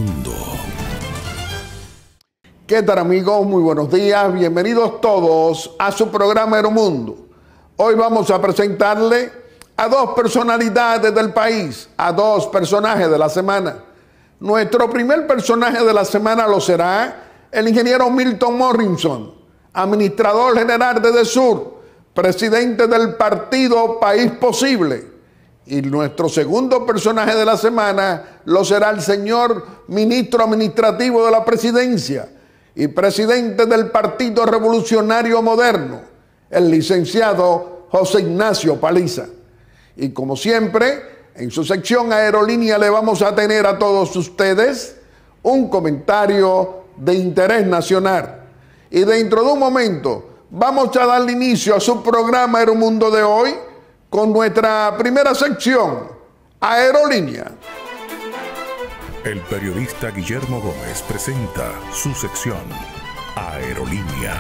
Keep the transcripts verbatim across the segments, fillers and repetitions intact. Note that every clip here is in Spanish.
Aeromundo. ¿Qué tal, amigos? Muy buenos días. Bienvenidos todos a su programa Aeromundo. Hoy vamos a presentarle a dos personalidades del país, a dos personajes de la semana. Nuestro primer personaje de la semana lo será el ingeniero Milton Morrison, administrador general de DESUR, presidente del partido País Posible. Y nuestro segundo personaje de la semana lo será el señor ministro administrativo de la presidencia y presidente del Partido Revolucionario Moderno, el licenciado José Ignacio Paliza. Y como siempre, en su sección Aerolínea le vamos a tener a todos ustedes un comentario de interés nacional. Y dentro de un momento vamos a darle inicio a su programa Aeromundo de hoy con nuestra primera sección, Aerolínea. El periodista Guillermo Gómez presenta su sección, Aerolínea.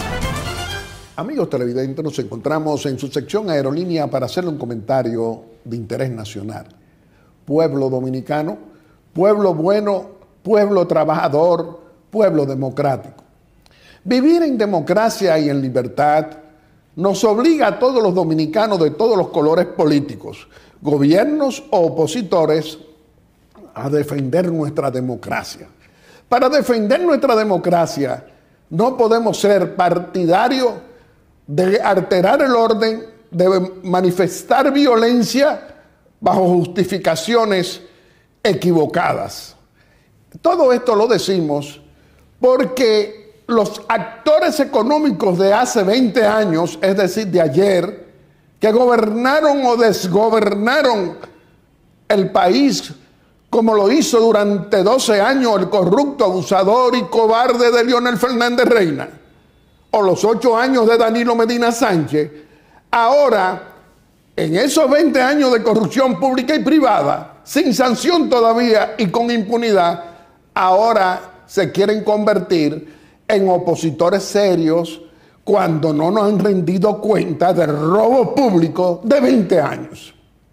Amigos televidentes, nos encontramos en su sección Aerolínea para hacerle un comentario de interés nacional. Pueblo dominicano, pueblo bueno, pueblo trabajador, pueblo democrático. Vivir en democracia y en libertad nos obliga a todos los dominicanos de todos los colores políticos, gobiernos o opositores, a defender nuestra democracia. Para defender nuestra democracia no podemos ser partidarios de alterar el orden, de manifestar violencia bajo justificaciones equivocadas. Todo esto lo decimos porque los actores económicos de hace veinte años, es decir, de ayer, que gobernaron o desgobernaron el país como lo hizo durante doce años el corrupto, abusador y cobarde de Leonel Fernández Reina, o los ocho años de Danilo Medina Sánchez, ahora, en esos veinte años de corrupción pública y privada, sin sanción todavía y con impunidad, ahora se quieren convertir en opositores serios cuando no nos han rendido cuenta del robo público de veinte años.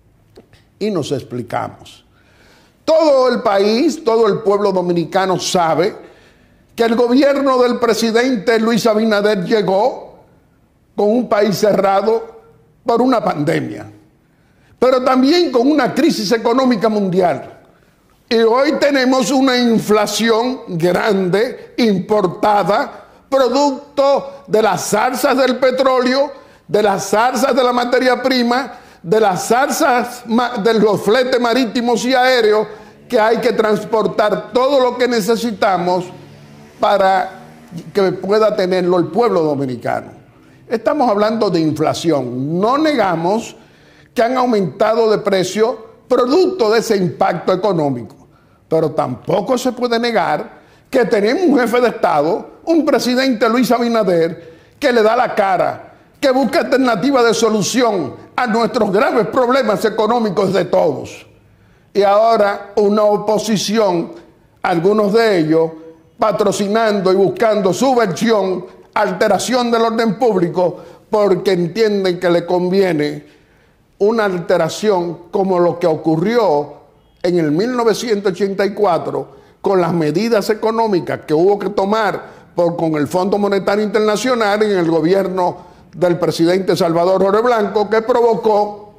Y nos explicamos. Todo el país, todo el pueblo dominicano sabe que el gobierno del presidente Luis Abinader llegó con un país cerrado por una pandemia, pero también con una crisis económica mundial. Y hoy tenemos una inflación grande, importada, producto de las zarzas del petróleo, de las zarzas de la materia prima, de las zarzas de los fletes marítimos y aéreos, que hay que transportar todo lo que necesitamos para que pueda tenerlo el pueblo dominicano. Estamos hablando de inflación. No negamos que han aumentado de precio producto de ese impacto económico. Pero tampoco se puede negar que tenemos un jefe de Estado, un presidente Luis Abinader, que le da la cara, que busca alternativas de solución a nuestros graves problemas económicos de todos. Y ahora una oposición, algunos de ellos, patrocinando y buscando su versión, alteración del orden público, porque entienden que le conviene una alteración como lo que ocurrió en el mil novecientos ochenta y cuatro, con las medidas económicas que hubo que tomar por, con el Fondo Monetario Internacional en el gobierno del presidente Salvador Jorge Blanco, que provocó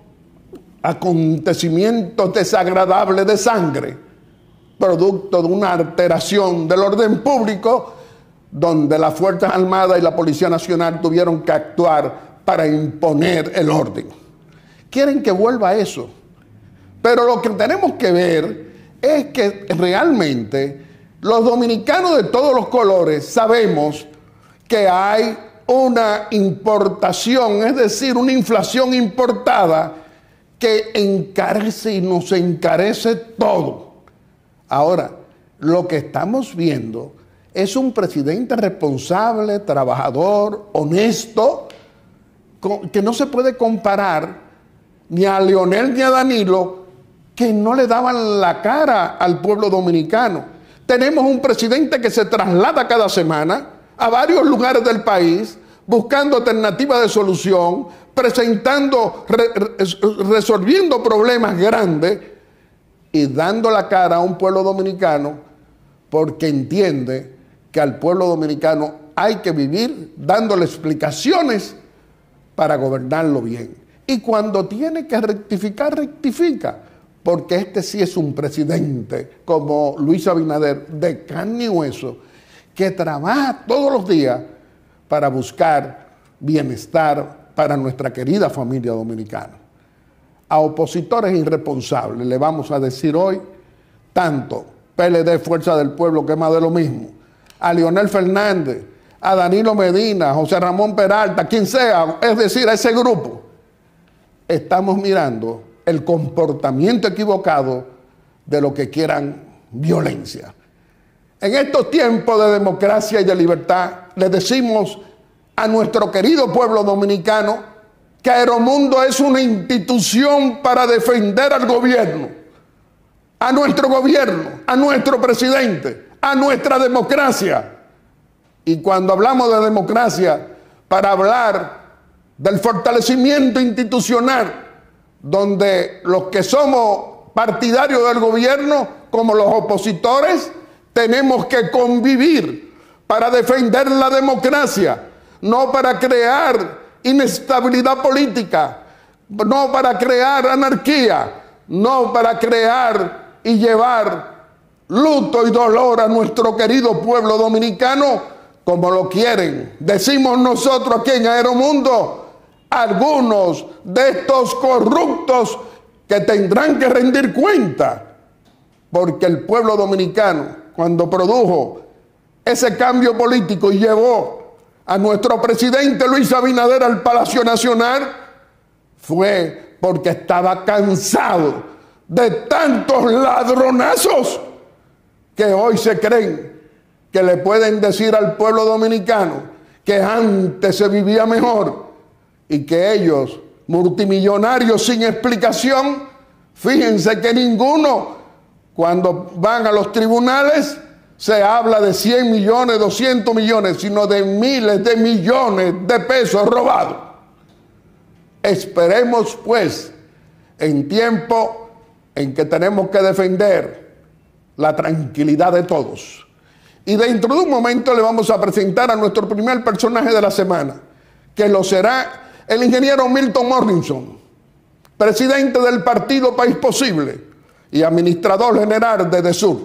acontecimientos desagradables de sangre, producto de una alteración del orden público, donde las Fuerzas Armadas y la Policía Nacional tuvieron que actuar para imponer el orden. Quieren que vuelva eso. Pero lo que tenemos que ver es que realmente los dominicanos de todos los colores sabemos que hay una importación, es decir, una inflación importada que encarece y nos encarece todo. Ahora, lo que estamos viendo es un presidente responsable, trabajador, honesto, que no se puede comparar ni a Leonel ni a Danilo, que no le daban la cara al pueblo dominicano. Tenemos un presidente que se traslada cada semana a varios lugares del país buscando alternativas de solución, presentando, re, resolviendo problemas grandes y dando la cara a un pueblo dominicano porque entiende que al pueblo dominicano hay que vivir dándole explicaciones para gobernarlo bien. Y cuando tiene que rectificar, rectifica, porque este sí es un presidente como Luis Abinader, de carne y hueso, que trabaja todos los días para buscar bienestar para nuestra querida familia dominicana. A opositores irresponsables le vamos a decir hoy, tanto P L D, Fuerza del Pueblo, que es más de lo mismo, a Leonel Fernández, a Danilo Medina, a José Ramón Peralta, quien sea, es decir, a ese grupo, estamos mirando el comportamiento equivocado de lo que quieran violencia. En estos tiempos de democracia y de libertad, le decimos a nuestro querido pueblo dominicano que Aeromundo es una institución para defender al gobierno, a nuestro gobierno, a nuestro presidente, a nuestra democracia. Y cuando hablamos de democracia, para hablar del fortalecimiento institucional, donde los que somos partidarios del gobierno, como los opositores, tenemos que convivir para defender la democracia, no para crear inestabilidad política, no para crear anarquía, no para crear y llevar luto y dolor a nuestro querido pueblo dominicano, como lo quieren, decimos nosotros aquí en Aeromundo, algunos de estos corruptos que tendrán que rendir cuenta, porque el pueblo dominicano, cuando produjo ese cambio político y llevó a nuestro presidente Luis Abinader al Palacio Nacional, fue porque estaba cansado de tantos ladronazos que hoy se creen que le pueden decir al pueblo dominicano que antes se vivía mejor y que ellos, multimillonarios sin explicación, fíjense que ninguno, cuando van a los tribunales, se habla de cien millones, doscientos millones, sino de miles de millones de pesos robados. Esperemos pues, en tiempo en que tenemos que defender la tranquilidad de todos. Y dentro de un momento le vamos a presentar a nuestro primer personaje de la semana, que lo será el ingeniero Milton Morrison, presidente del partido País Posible y administrador general de DESUR.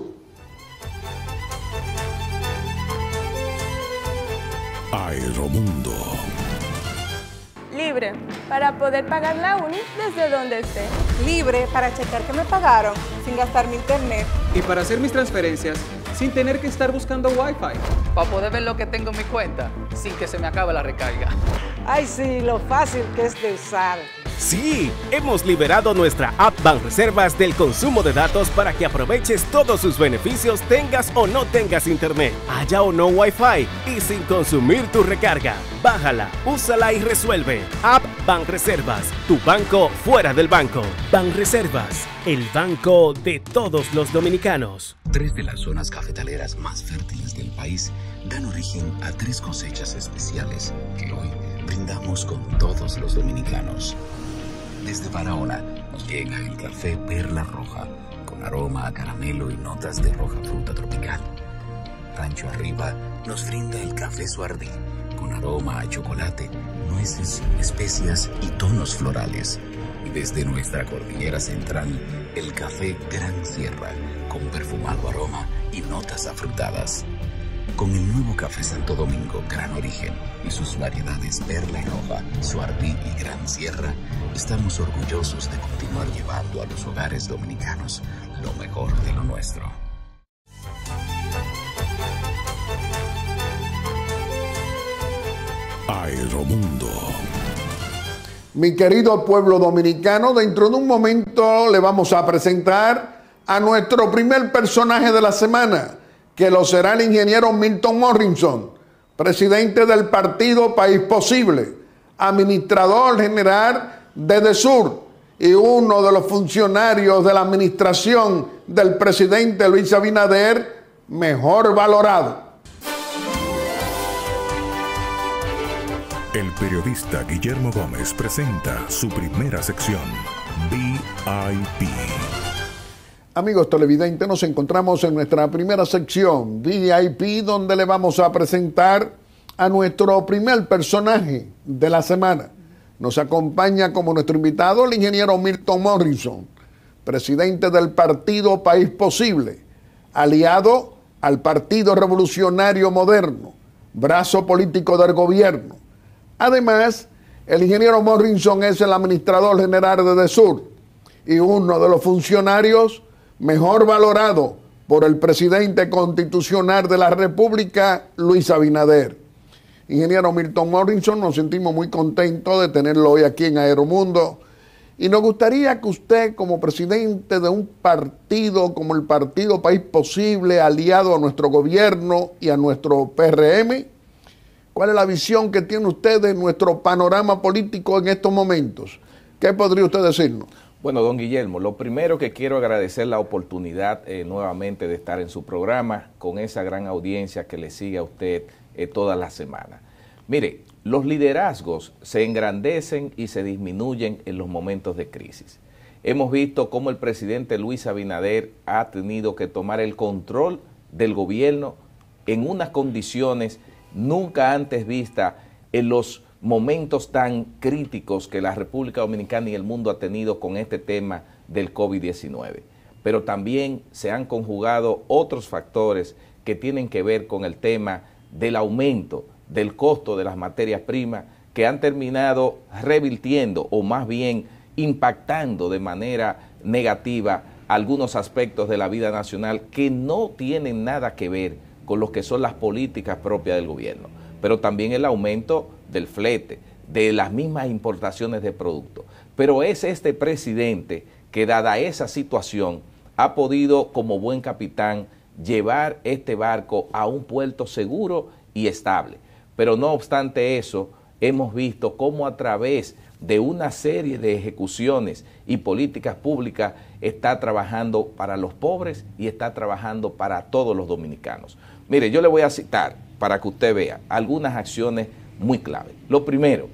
Aeromundo. Libre para poder pagar la uni desde donde esté. Libre para checar que me pagaron sin gastar mi internet. Y para hacer mis transferencias sin tener que estar buscando Wi-Fi. Para poder ver lo que tengo en mi cuenta sin que se me acabe la recarga. Ay, sí, lo fácil que es de usar. Sí, hemos liberado nuestra app Banreservas del consumo de datos para que aproveches todos sus beneficios, tengas o no tengas internet, haya o no Wi-Fi y sin consumir tu recarga. Bájala, úsala y resuelve. App Banreservas, tu banco fuera del banco. Banreservas, el banco de todos los dominicanos. Tres de las zonas cafetaleras más fértiles del país dan origen a tres cosechas especiales que hoy brindamos con todos los dominicanos. Desde Barahona nos llega el café Perla Roja, con aroma a caramelo y notas de roja fruta tropical. Rancho Arriba nos brinda el café Suardí, con aroma a chocolate, nueces, especias y tonos florales. Y desde nuestra cordillera central, el café Gran Sierra, con perfumado aroma y notas afrutadas. Con el nuevo café Santo Domingo Gran Origen y sus variedades Perla Roja, Suardí y Gran Sierra, estamos orgullosos de continuar llevando a los hogares dominicanos lo mejor de lo nuestro. Aeromundo. Mi querido pueblo dominicano, dentro de un momento le vamos a presentar a nuestro primer personaje de la semana, que lo será el ingeniero Milton Morrison, presidente del partido País Posible, administrador general de DESUR y uno de los funcionarios de la administración del presidente Luis Abinader mejor valorado. El periodista Guillermo Gómez presenta su primera sección, V I P. Amigos televidentes, nos encontramos en nuestra primera sección V I P, donde le vamos a presentar a nuestro primer personaje de la semana. Nos acompaña como nuestro invitado el ingeniero Milton Morrison, presidente del partido País Posible, aliado al Partido Revolucionario Moderno, brazo político del gobierno. Además, el ingeniero Morrison es el administrador general de DESUR y uno de los funcionarios mejor valorado por el presidente constitucional de la República, Luis Abinader. Ingeniero Milton Morrison, nos sentimos muy contentos de tenerlo hoy aquí en Aeromundo y nos gustaría que usted, como presidente de un partido como el Partido País Posible, aliado a nuestro gobierno y a nuestro P R M, ¿cuál es la visión que tiene usted de nuestro panorama político en estos momentos? ¿Qué podría usted decirnos? Bueno, don Guillermo, lo primero que quiero agradecer la oportunidad eh, nuevamente de estar en su programa con esa gran audiencia que le sigue a usted eh, todas las semanas. Mire, los liderazgos se engrandecen y se disminuyen en los momentos de crisis. Hemos visto cómo el presidente Luis Abinader ha tenido que tomar el control del gobierno en unas condiciones nunca antes vistas en los momentos tan críticos que la República Dominicana y el mundo ha tenido con este tema del COVID diecinueve. Pero también se han conjugado otros factores que tienen que ver con el tema del aumento del costo de las materias primas, que han terminado revirtiendo o más bien impactando de manera negativa algunos aspectos de la vida nacional que no tienen nada que ver con lo que son las políticas propias del gobierno. Pero también el aumento del flete, de las mismas importaciones de productos. Pero es este presidente que, dada esa situación, ha podido, como buen capitán, llevar este barco a un puerto seguro y estable. Pero no obstante eso, hemos visto cómo a través de una serie de ejecuciones y políticas públicas está trabajando para los pobres y está trabajando para todos los dominicanos. Mire, yo le voy a citar para que usted vea algunas acciones muy clave. Lo primero,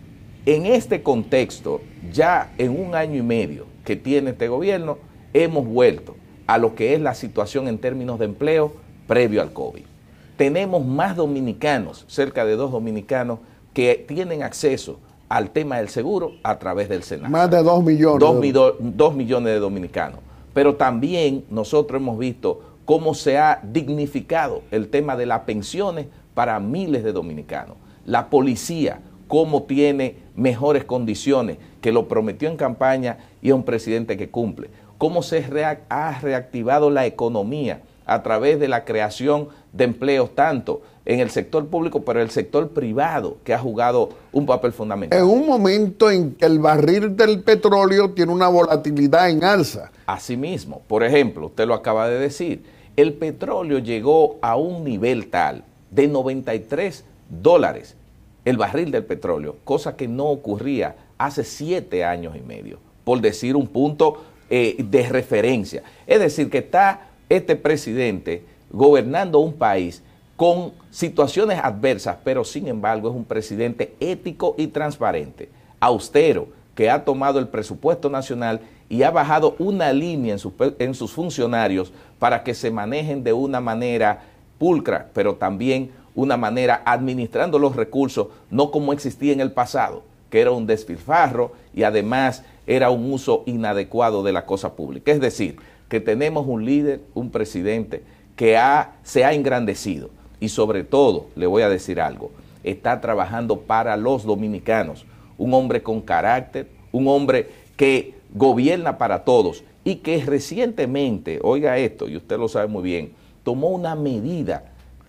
en este contexto, ya en un año y medio que tiene este gobierno, hemos vuelto a lo que es la situación en términos de empleo previo al COVID. Tenemos más dominicanos, cerca de dos dominicanos, que tienen acceso al tema del seguro a través del Senado. Más de dos millones. Dos, mi dos millones de dominicanos. Pero también nosotros hemos visto cómo se ha dignificado el tema de las pensiones para miles de dominicanos. La policía, cómo tiene mejores condiciones, que lo prometió en campaña y es un presidente que cumple. Cómo se rea- ha reactivado la economía a través de la creación de empleos, tanto en el sector público, pero el sector privado, que ha jugado un papel fundamental. En un momento en que el barril del petróleo tiene una volatilidad en alza. Asimismo, por ejemplo, usted lo acaba de decir, el petróleo llegó a un nivel tal de noventa y tres dólares el barril del petróleo, cosa que no ocurría hace siete años y medio, por decir un punto eh, de referencia. Es decir, que está este presidente gobernando un país con situaciones adversas, pero sin embargo es un presidente ético y transparente, austero, que ha tomado el presupuesto nacional y ha bajado una línea en, su, en sus funcionarios para que se manejen de una manera pulcra, pero también una manera administrando los recursos, no como existía en el pasado, que era un despilfarro y además era un uso inadecuado de la cosa pública. Es decir, que tenemos un líder, un presidente que ha, se ha engrandecido y sobre todo, le voy a decir algo, está trabajando para los dominicanos, un hombre con carácter, un hombre que gobierna para todos y que recientemente, oiga esto, y usted lo sabe muy bien, tomó una medida,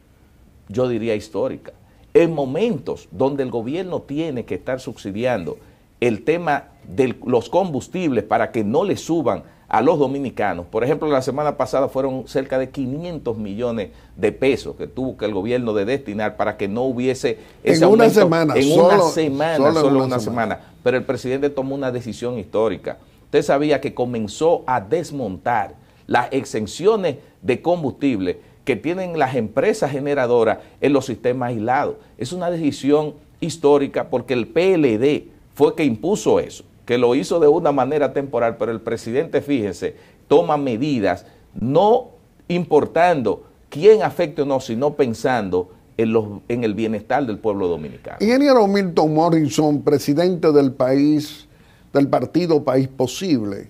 yo diría histórica, en momentos donde el gobierno tiene que estar subsidiando el tema de los combustibles para que no le suban a los dominicanos. Por ejemplo, la semana pasada fueron cerca de quinientos millones de pesos que tuvo que el gobierno de destinar para que no hubiese ese en aumento. Una semana, en solo, una semana, solo, solo en una, una semana. semana. Pero el presidente tomó una decisión histórica. Usted sabía que comenzó a desmontar las exenciones de combustible que tienen las empresas generadoras en los sistemas aislados. Es una decisión histórica porque el P L D fue que impuso eso, que lo hizo de una manera temporal, pero el presidente, fíjense, toma medidas no importando quién afecte o no, sino pensando en, los, en el bienestar del pueblo dominicano. Ingeniero Milton Morrison, presidente del país, del partido País Posible,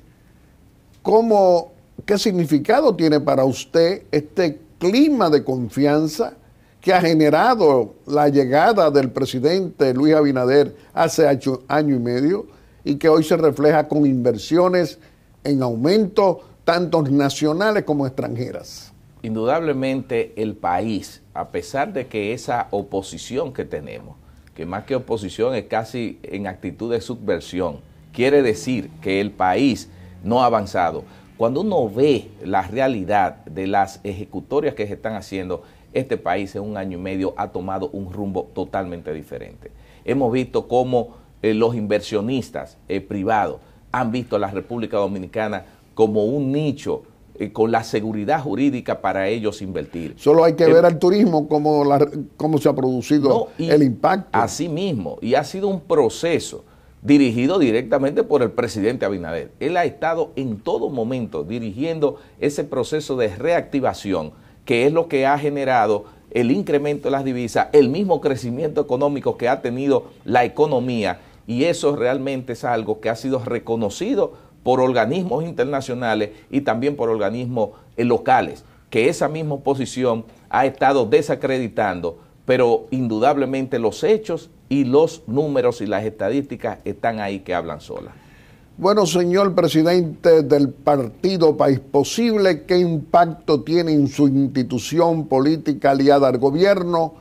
¿cómo, qué significado tiene para usted este clima de confianza que ha generado la llegada del presidente Luis Abinader hace año, año y medio y que hoy se refleja con inversiones en aumento, tanto nacionales como extranjeras? Indudablemente el país, a pesar de que esa oposición que tenemos, que más que oposición es casi en actitud de subversión, quiere decir que el país no ha avanzado. Cuando uno ve la realidad de las ejecutorias que se están haciendo, este país en un año y medio ha tomado un rumbo totalmente diferente. Hemos visto cómo eh, los inversionistas eh, privados han visto a la República Dominicana como un nicho eh, con la seguridad jurídica para ellos invertir. Solo hay que eh, ver al turismo cómo, la, cómo se ha producido no, el impacto. Así mismo, y ha sido un proceso dirigido directamente por el presidente Abinader. Él ha estado en todo momento dirigiendo ese proceso de reactivación, que es lo que ha generado el incremento de las divisas, el mismo crecimiento económico que ha tenido la economía, y eso realmente es algo que ha sido reconocido por organismos internacionales y también por organismos eh, locales, que esa misma oposición ha estado desacreditando, pero indudablemente los hechos y los números y las estadísticas están ahí que hablan solas. Bueno, señor presidente del partido País Posible, ¿qué impacto tiene en su institución política aliada al gobierno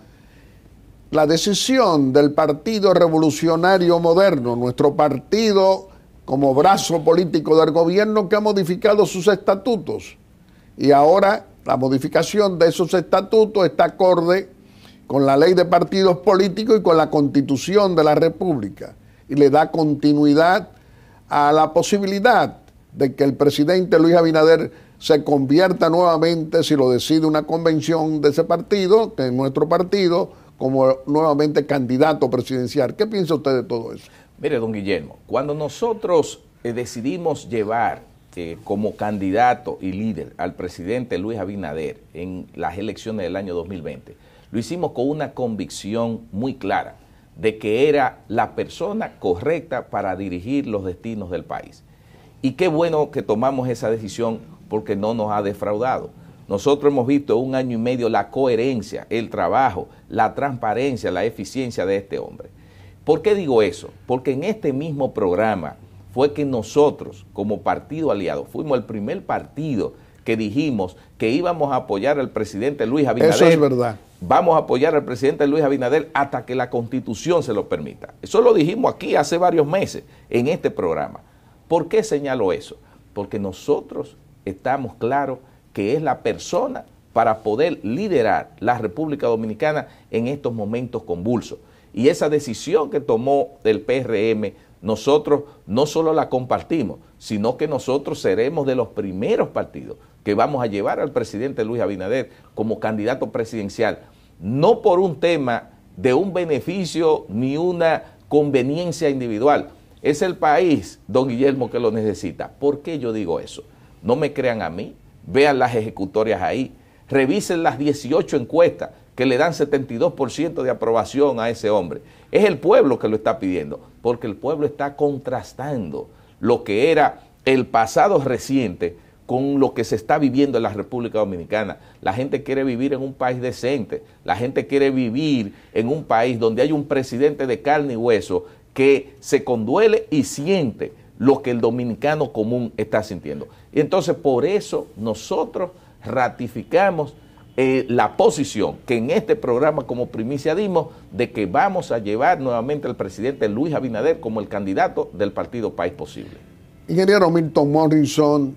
la decisión del Partido Revolucionario Moderno, nuestro partido como brazo político del gobierno, que ha modificado sus estatutos? Y ahora la modificación de esos estatutos está acorde con la ley de partidos políticos y con la Constitución de la República, y le da continuidad a la posibilidad de que el presidente Luis Abinader se convierta nuevamente, si lo decide una convención de ese partido, que es nuestro partido, como nuevamente candidato presidencial. ¿Qué piensa usted de todo eso? Mire, don Guillermo, cuando nosotros eh, decidimos llevar eh, como candidato y líder al presidente Luis Abinader en las elecciones del año dos mil veinte, lo hicimos con una convicción muy clara de que era la persona correcta para dirigir los destinos del país. Y qué bueno que tomamos esa decisión, porque no nos ha defraudado. Nosotros hemos visto en un año y medio la coherencia, el trabajo, la transparencia, la eficiencia de este hombre. ¿Por qué digo eso? Porque en este mismo programa fue que nosotros, como partido aliado, fuimos el primer partido que dijimos que íbamos a apoyar al presidente Luis Abinader. Eso es verdad. Vamos a apoyar al presidente Luis Abinader hasta que la Constitución se lo permita. Eso lo dijimos aquí hace varios meses en este programa. ¿Por qué señalo eso? Porque nosotros estamos claros que es la persona para poder liderar la República Dominicana en estos momentos convulsos. Y esa decisión que tomó el P R M, nosotros no solo la compartimos, sino que nosotros seremos de los primeros partidos que vamos a llevar al presidente Luis Abinader como candidato presidencial, no por un tema de un beneficio ni una conveniencia individual. Es el país, don Guillermo, que lo necesita. ¿Por qué yo digo eso? No me crean a mí, vean las ejecutorias ahí, revisen las dieciocho encuestas que le dan setenta y dos por ciento de aprobación a ese hombre. Es el pueblo que lo está pidiendo, porque el pueblo está contrastando lo que era el pasado reciente con lo que se está viviendo en la República Dominicana. La gente quiere vivir en un país decente, la gente quiere vivir en un país donde hay un presidente de carne y hueso que se conduele y siente lo que el dominicano común está sintiendo. Y entonces por eso nosotros ratificamos eh, la posición que en este programa como primicia dimos de que vamos a llevar nuevamente al presidente Luis Abinader como el candidato del partido País Posible. Ingeniero Milton Morrison,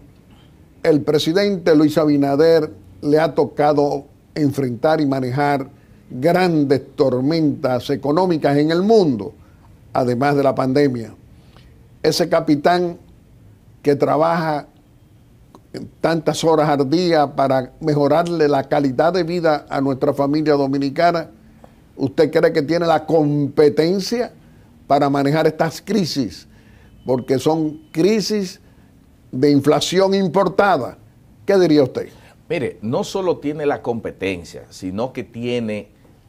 el presidente Luis Abinader le ha tocado enfrentar y manejar grandes tormentas económicas en el mundo, además de la pandemia. Ese capitán que trabaja tantas horas al día para mejorarle la calidad de vida a nuestra familia dominicana, ¿usted cree que tiene la competencia para manejar estas crisis? Porque son crisis de inflación importada. ¿Qué diría usted? Mire, no solo tiene la competencia, sino que tiene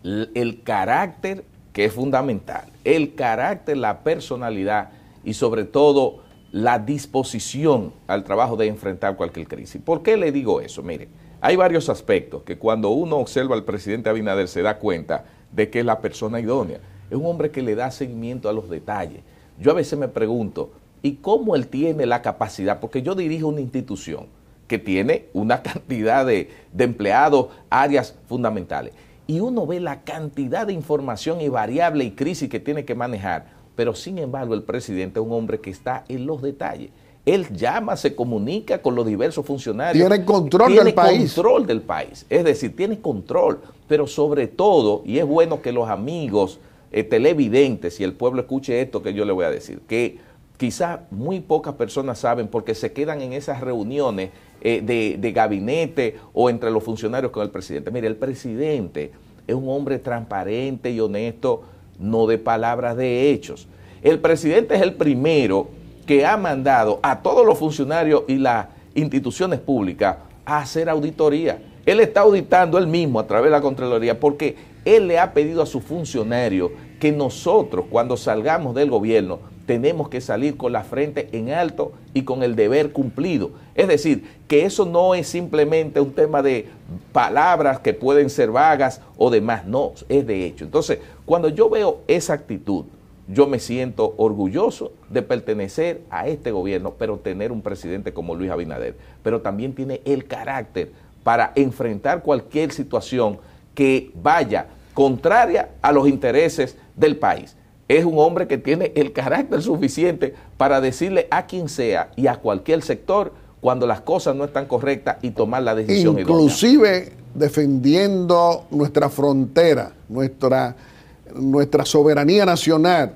el carácter, que es fundamental, el carácter, la personalidad y sobre todo la disposición al trabajo de enfrentar cualquier crisis. ¿Por qué le digo eso? Mire, hay varios aspectos que cuando uno observa al presidente Abinader se da cuenta de que es la persona idónea. Es un hombre que le da seguimiento a los detalles. Yo a veces me pregunto, ¿y cómo él tiene la capacidad? Porque yo dirijo una institución que tiene una cantidad de, de empleados, áreas fundamentales. Y uno ve la cantidad de información y variable y crisis que tiene que manejar, pero sin embargo el presidente es un hombre que está en los detalles. Él llama, se comunica con los diversos funcionarios. Tiene control tiene del país. Tiene control del país, es decir, tiene control, pero sobre todo, y es bueno que los amigos eh, televidentes y el pueblo escuche esto que yo le voy a decir, que quizás muy pocas personas saben porque se quedan en esas reuniones eh, de, de gabinete o entre los funcionarios con el presidente. Mire, el presidente es un hombre transparente y honesto, no de palabras, de hechos. El presidente es el primero que ha mandado a todos los funcionarios y las instituciones públicas a hacer auditoría. Él está auditando él mismo a través de la Contraloría porque él le ha pedido a sus funcionarios que nosotros, cuando salgamos del gobierno, tenemos que salir con la frente en alto y con el deber cumplido. Es decir, que eso no es simplemente un tema de palabras que pueden ser vagas o demás, no, es de hecho. Entonces, cuando yo veo esa actitud, yo me siento orgulloso de pertenecer a este gobierno, pero tener un presidente como Luis Abinader, pero también tiene el carácter para enfrentar cualquier situación que vaya contraria a los intereses del país. Es un hombre que tiene el carácter suficiente para decirle a quien sea y a cualquier sector cuando las cosas no están correctas y tomar la decisión idónea. Inclusive defendiendo nuestra frontera, nuestra, nuestra soberanía nacional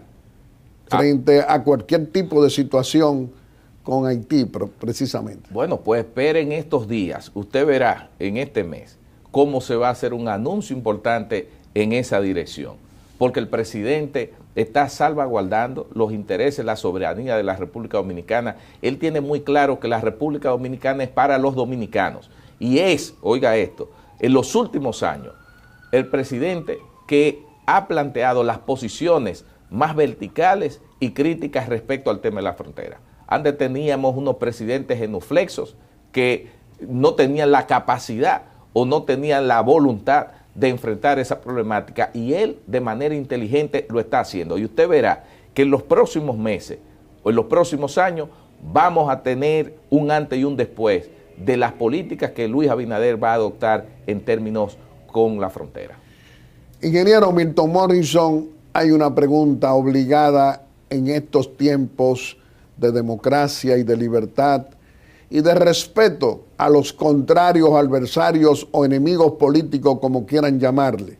frente ah. a cualquier tipo de situación con Haití, precisamente. Bueno, pues esperen estos días. Usted verá en este mes cómo se va a hacer un anuncio importante en esa dirección. Porque el presidente está salvaguardando los intereses, la soberanía de la República Dominicana. Él tiene muy claro que la República Dominicana es para los dominicanos. Y es, oiga esto, en los últimos años, el presidente que ha planteado las posiciones más verticales y críticas respecto al tema de la frontera. Antes teníamos unos presidentes genuflexos que no tenían la capacidad o no tenían la voluntad de enfrentar esa problemática, y él de manera inteligente lo está haciendo. Y usted verá que en los próximos meses o en los próximos años vamos a tener un antes y un después de las políticas que Luis Abinader va a adoptar en términos con la frontera. Ingeniero Milton Morrison, hay una pregunta obligada en estos tiempos de democracia y de libertad y de respeto a los contrarios, adversarios o enemigos políticos, como quieran llamarle.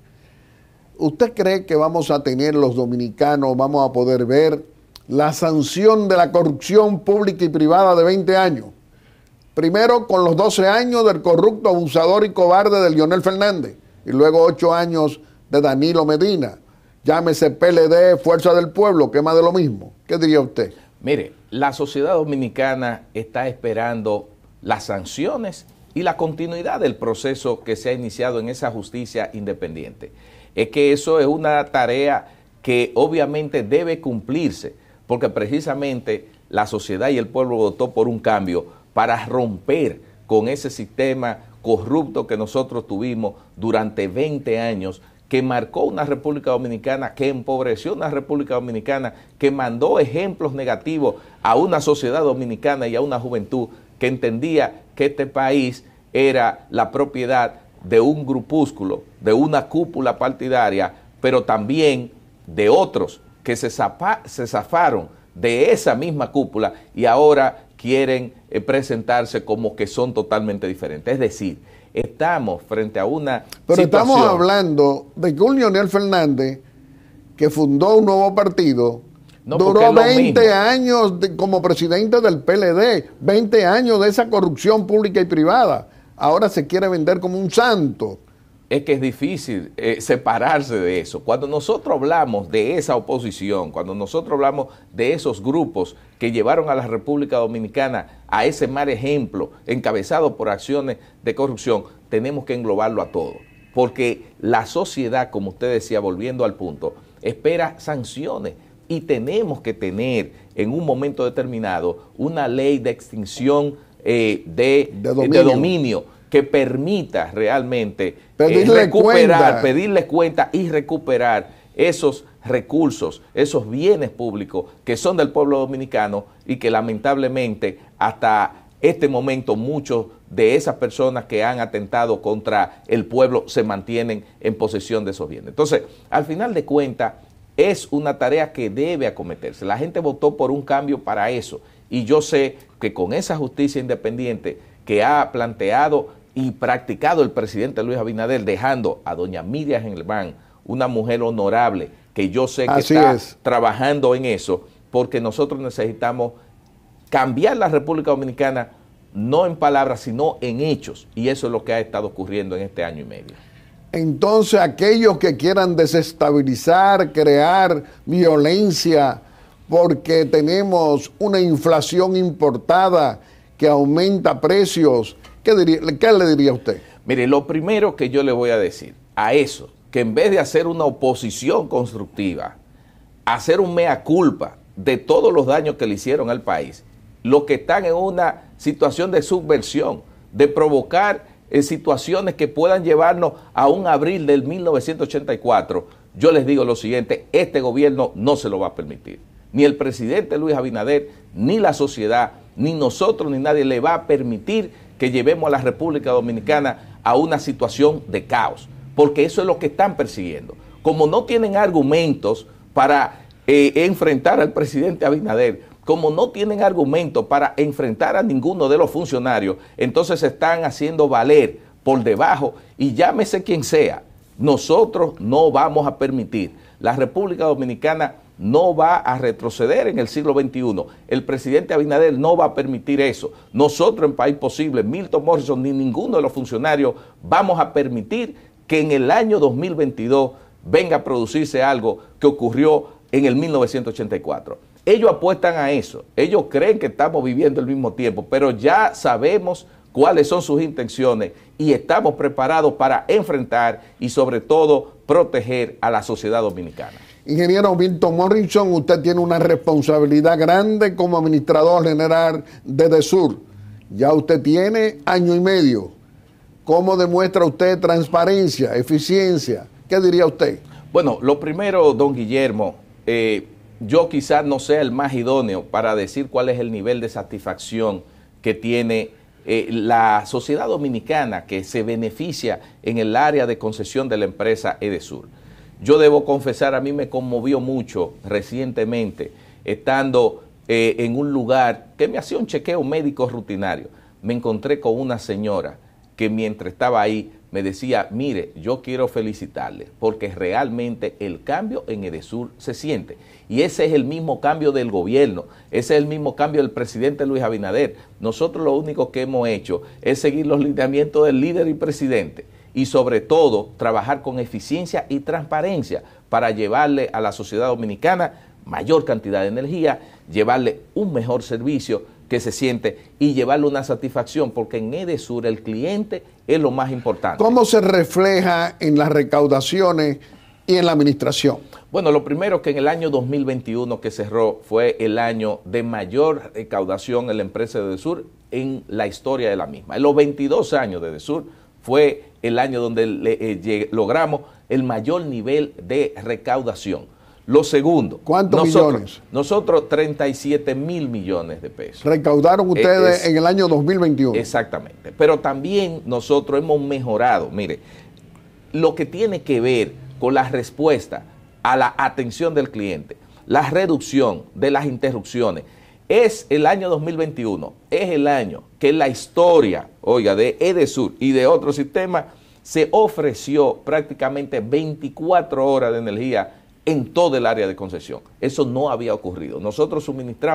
¿Usted cree que vamos a tener los dominicanos, vamos a poder ver la sanción de la corrupción pública y privada de veinte años? Primero con los doce años del corrupto, abusador y cobarde de Leonel Fernández, y luego ocho años de Danilo Medina. Llámese P L D, Fuerza del Pueblo, que es más de lo mismo. ¿Qué diría usted? Mire, la sociedad dominicana está esperando las sanciones y la continuidad del proceso que se ha iniciado en esa justicia independiente. Es que eso es una tarea que obviamente debe cumplirse, porque precisamente la sociedad y el pueblo votó por un cambio para romper con ese sistema corrupto que nosotros tuvimos durante veinte años, que marcó una República Dominicana, que empobreció una República Dominicana, que mandó ejemplos negativos a una sociedad dominicana y a una juventud que entendía que este país era la propiedad de un grupúsculo, de una cúpula partidaria, pero también de otros que se, zapa, se zafaron de esa misma cúpula y ahora quieren eh, presentarse como que son totalmente diferentes. Es decir, estamos frente a una Pero situación. Estamos hablando de que un Leonel Fernández, que fundó un nuevo partido, no, duró veinte años de, como presidente del P L D, veinte años de esa corrupción pública y privada. Ahora se quiere vender como un santo. es que es difícil eh, separarse de eso. Cuando nosotros hablamos de esa oposición, cuando nosotros hablamos de esos grupos que llevaron a la República Dominicana a ese mal ejemplo, encabezado por acciones de corrupción, tenemos que englobarlo a todo. Porque la sociedad, como usted decía, volviendo al punto, espera sanciones y tenemos que tener en un momento determinado una ley de extinción eh, de, de, dominio. de dominio que permita realmente pedirle eh, recuperar, cuenta. pedirle cuenta y recuperar esos recursos, esos bienes públicos que son del pueblo dominicano y que lamentablemente hasta este momento muchos de esas personas que han atentado contra el pueblo se mantienen en posesión de esos bienes. Entonces, al final de cuentas, es una tarea que debe acometerse. La gente votó por un cambio para eso y yo sé que con esa justicia independiente que ha planteado y practicado el presidente Luis Abinader, dejando a doña Miriam Germán, una mujer honorable, que yo sé que Así está es. trabajando en eso, porque nosotros necesitamos cambiar la República Dominicana, no en palabras, sino en hechos, y eso es lo que ha estado ocurriendo en este año y medio. Entonces, aquellos que quieran desestabilizar, crear violencia, porque tenemos una inflación importada que aumenta precios, ¿qué, diría, qué le diría a usted? Mire, lo primero que yo le voy a decir a eso, que en vez de hacer una oposición constructiva, hacer un mea culpa de todos los daños que le hicieron al país, los que están en una situación de subversión, de provocar eh, situaciones que puedan llevarnos a un abril del mil novecientos ochenta y cuatro, yo les digo lo siguiente, este gobierno no se lo va a permitir. Ni el presidente Luis Abinader, ni la sociedad, ni nosotros, ni nadie le va a permitir que llevemos a la República Dominicana a una situación de caos, porque eso es lo que están persiguiendo. Como no tienen argumentos para eh, enfrentar al presidente Abinader, como no tienen argumentos para enfrentar a ninguno de los funcionarios, entonces se están haciendo valer por debajo y llámese quien sea, nosotros no vamos a permitir. La República Dominicana no va a retroceder en el siglo veintiuno. El presidente Abinader no va a permitir eso. Nosotros en País Posible, Milton Morrison, ni ninguno de los funcionarios vamos a permitir que en el año dos mil veintidós venga a producirse algo que ocurrió en el mil novecientos ochenta y cuatro. Ellos apuestan a eso. Ellos creen que estamos viviendo el mismo tiempo, pero ya sabemos cuáles son sus intenciones y estamos preparados para enfrentar y sobre todo proteger a la sociedad dominicana. Ingeniero Milton Morrison, usted tiene una responsabilidad grande como administrador general de DESUR. Ya usted tiene año y medio. ¿Cómo demuestra usted transparencia, eficiencia? ¿Qué diría usted? Bueno, lo primero, don Guillermo, eh, yo quizás no sea el más idóneo para decir cuál es el nivel de satisfacción que tiene eh, la sociedad dominicana que se beneficia en el área de concesión de la empresa EDESUR. Yo debo confesar, a mí me conmovió mucho recientemente, estando eh, en un lugar que me hacía un chequeo médico rutinario. Me encontré con una señora que mientras estaba ahí me decía, mire, yo quiero felicitarle porque realmente el cambio en EDESUR se siente. Y ese es el mismo cambio del gobierno, ese es el mismo cambio del presidente Luis Abinader. Nosotros lo único que hemos hecho es seguir los lineamientos del líder y presidente y sobre todo trabajar con eficiencia y transparencia para llevarle a la sociedad dominicana mayor cantidad de energía, llevarle un mejor servicio que se siente y llevarle una satisfacción, porque en EDESUR el cliente es lo más importante. ¿Cómo se refleja en las recaudaciones y en la administración? Bueno, lo primero que en el año dos mil veintiuno que cerró fue el año de mayor recaudación en la empresa de EDESUR en la historia de la misma. En los veintidós años de EDESUR fue el año donde le, eh, logramos el mayor nivel de recaudación. Lo segundo, ¿cuántos nosotros, millones? Nosotros treinta y siete mil millones de pesos. ¿Recaudaron ustedes es, en el año dos mil veintiuno? Exactamente. Pero también nosotros hemos mejorado, mire, lo que tiene que ver con la respuesta a la atención del cliente, la reducción de las interrupciones. Es el año dos mil veintiuno, es el año que la historia, oiga, de EDESUR y de otros sistemas se ofreció prácticamente veinticuatro horas de energía en todo el área de concesión. Eso no había ocurrido. Nosotros suministramos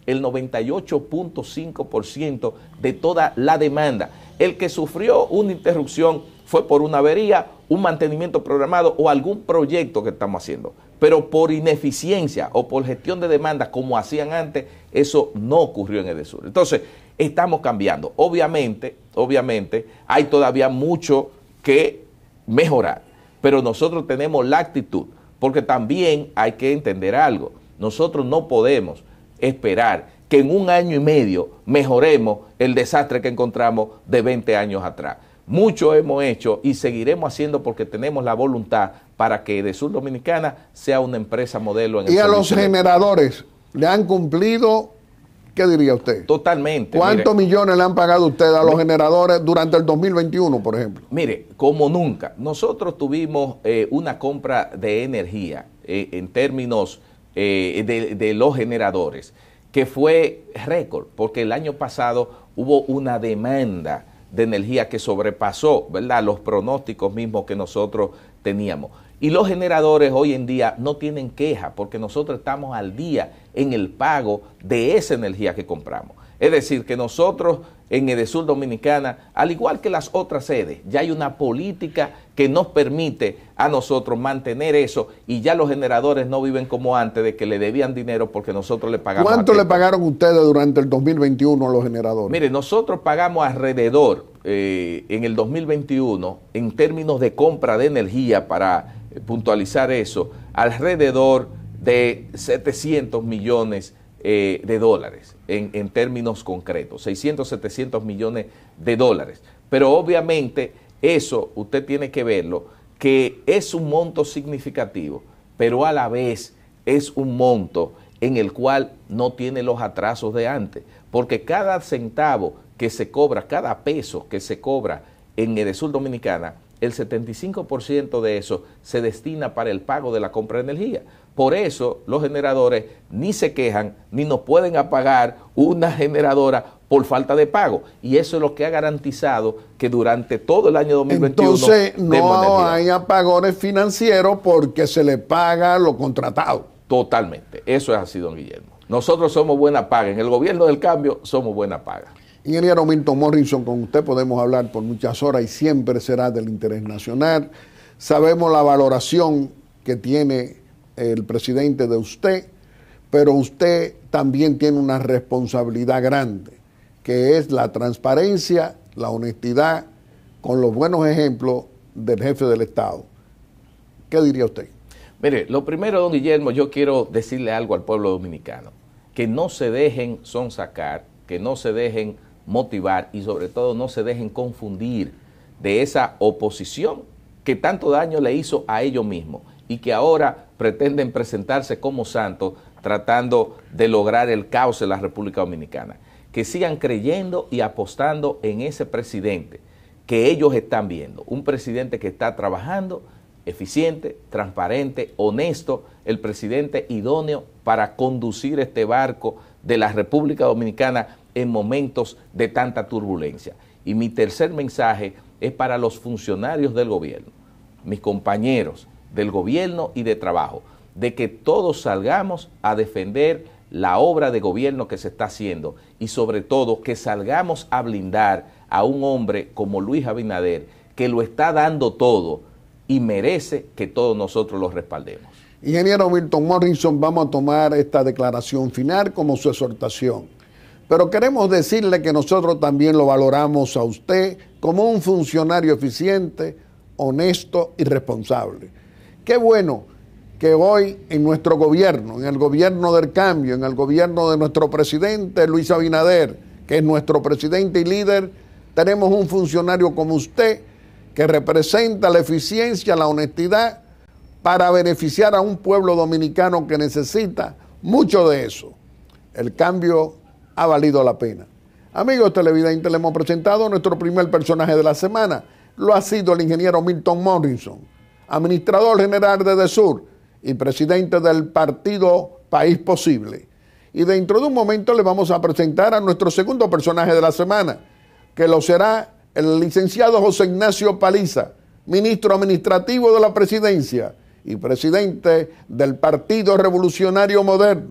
el noventa y ocho punto cinco por ciento de toda la demanda. El que sufrió una interrupción fue por una avería, un mantenimiento programado o algún proyecto que estamos haciendo. Pero por ineficiencia o por gestión de demanda como hacían antes, eso no ocurrió en Edesur. Entonces, estamos cambiando. Obviamente, obviamente, hay todavía mucho que mejorar, pero nosotros tenemos la actitud, porque también hay que entender algo. Nosotros no podemos esperar que en un año y medio mejoremos el desastre que encontramos de veinte años atrás. Mucho hemos hecho y seguiremos haciendo porque tenemos la voluntad para que Edesur Dominicana sea una empresa modelo en el y a los servicio generadores, ¿le han cumplido? ¿Qué diría usted? Totalmente. ¿Cuántos mire, millones le han pagado usted a los mire, generadores durante el dos mil veintiuno, por ejemplo? Mire, como nunca, nosotros tuvimos eh, una compra de energía eh, en términos eh, de, de los generadores, que fue récord, porque el año pasado hubo una demanda de energía que sobrepasó, ¿verdad?, los pronósticos mismos que nosotros teníamos. Y los generadores hoy en día no tienen queja porque nosotros estamos al día en el pago de esa energía que compramos. Es decir, que nosotros en Edesur Dominicana, al igual que las otras sedes, ya hay una política que nos permite a nosotros mantener eso y ya los generadores no viven como antes de que le debían dinero porque nosotros le pagamos. ¿Cuánto le pagaron ustedes durante el dos mil veintiuno a los generadores? Mire, nosotros pagamos alrededor eh, en el dos mil veintiuno, en términos de compra de energía, para eh, puntualizar eso, alrededor de setecientos millones eh, de dólares en, en términos concretos, seiscientos, setecientos millones de dólares. Pero obviamente eso usted tiene que verlo, que es un monto significativo, pero a la vez es un monto en el cual no tiene los atrasos de antes, porque cada centavo que se cobra, cada peso que se cobra en Edesur Dominicana, el setenta y cinco por ciento de eso se destina para el pago de la compra de energía. Por eso los generadores ni se quejan, ni nos pueden apagar una generadora por falta de pago. Y eso es lo que ha garantizado que durante todo el año dos mil veintiuno... Entonces no hay apagones financieros porque se le paga lo contratado. Totalmente. Eso es así, don Guillermo. Nosotros somos buena paga. En el gobierno del cambio somos buena paga. Ingeniero Milton Morrison, con usted podemos hablar por muchas horas y siempre será del interés nacional. Sabemos la valoración que tiene el presidente de usted, pero usted también tiene una responsabilidad grande, que es la transparencia, la honestidad, con los buenos ejemplos del jefe del Estado. ¿Qué diría usted? Mire, lo primero, don Guillermo, yo quiero decirle algo al pueblo dominicano, que no se dejen sonsacar, que no se dejen motivar y sobre todo no se dejen confundir de esa oposición que tanto daño le hizo a ellos mismos y que ahora pretenden presentarse como santos tratando de lograr el caos en la República Dominicana. Que sigan creyendo y apostando en ese presidente que ellos están viendo, un presidente que está trabajando, eficiente, transparente, honesto, el presidente idóneo para conducir este barco de la República Dominicana en momentos de tanta turbulencia. Y mi tercer mensaje es para los funcionarios del gobierno, mis compañeros del gobierno y de trabajo, de que todos salgamos a defender la obra de gobierno que se está haciendo y sobre todo que salgamos a blindar a un hombre como Luis Abinader, que lo está dando todo y merece que todos nosotros lo respaldemos. Ingeniero Milton Morrison, vamos a tomar esta declaración final como su exhortación. Pero queremos decirle que nosotros también lo valoramos a usted como un funcionario eficiente, honesto y responsable. Qué bueno que hoy en nuestro gobierno, en el gobierno del cambio, en el gobierno de nuestro presidente Luis Abinader, que es nuestro presidente y líder, tenemos un funcionario como usted que representa la eficiencia, la honestidad para beneficiar a un pueblo dominicano que necesita mucho de eso. El cambio ha valido la pena. Amigos televidentes, le hemos presentado a nuestro primer personaje de la semana. Lo ha sido el ingeniero Milton Morrison, administrador general de Edesur y presidente del partido País Posible. Y dentro de un momento le vamos a presentar a nuestro segundo personaje de la semana, que lo será el licenciado José Ignacio Paliza, ministro administrativo de la presidencia y presidente del Partido Revolucionario Moderno.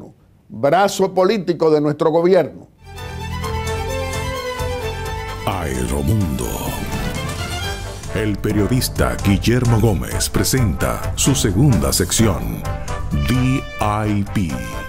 brazo político de nuestro gobierno. Aeromundo. El periodista Guillermo Gómez presenta su segunda sección, V I P.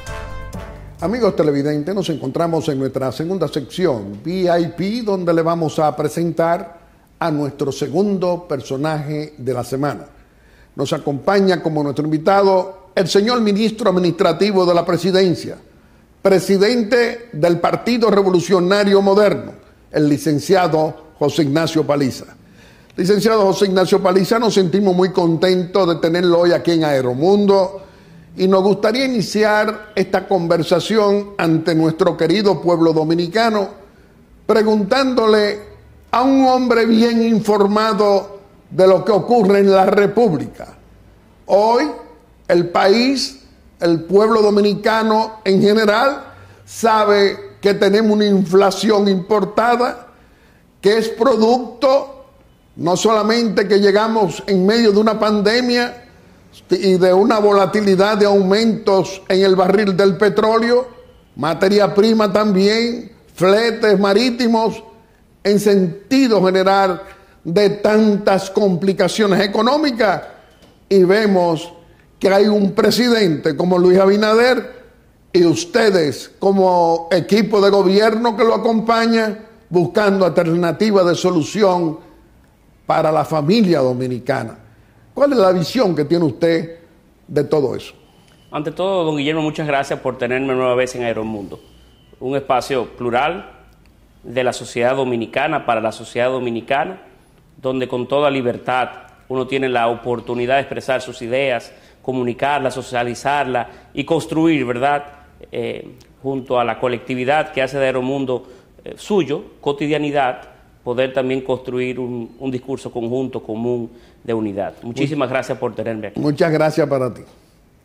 Amigos televidentes, nos encontramos en nuestra segunda sección, V I P, donde le vamos a presentar a nuestro segundo personaje de la semana. Nos acompaña como nuestro invitado el señor ministro administrativo de la Presidencia, presidente del Partido Revolucionario Moderno, el licenciado José Ignacio Paliza. Licenciado José Ignacio Paliza, nos sentimos muy contentos de tenerlo hoy aquí en Aeromundo y nos gustaría iniciar esta conversación ante nuestro querido pueblo dominicano preguntándole a un hombre bien informado de lo que ocurre en la República. Hoy el país, el pueblo dominicano en general, sabe que tenemos una inflación importada que es producto no solamente que llegamos en medio de una pandemia y de una volatilidad de aumentos en el barril del petróleo, materia prima también, fletes marítimos, en sentido general de tantas complicaciones económicas, y vemos que hay un presidente como Luis Abinader y ustedes como equipo de gobierno que lo acompaña buscando alternativas de solución para la familia dominicana. ¿Cuál es la visión que tiene usted de todo eso? Ante todo, don Guillermo, muchas gracias por tenerme nueva vez en Aeromundo, un espacio plural de la sociedad dominicana para la sociedad dominicana, donde con toda libertad uno tiene la oportunidad de expresar sus ideas, comunicarlas, socializarlas y construir, ¿verdad?, eh, junto a la colectividad que hace de Aeromundo eh, suyo, cotidianidad, poder también construir un, un discurso conjunto, común, de unidad. Muchísimas gracias por tenerme aquí. Muchas gracias para ti.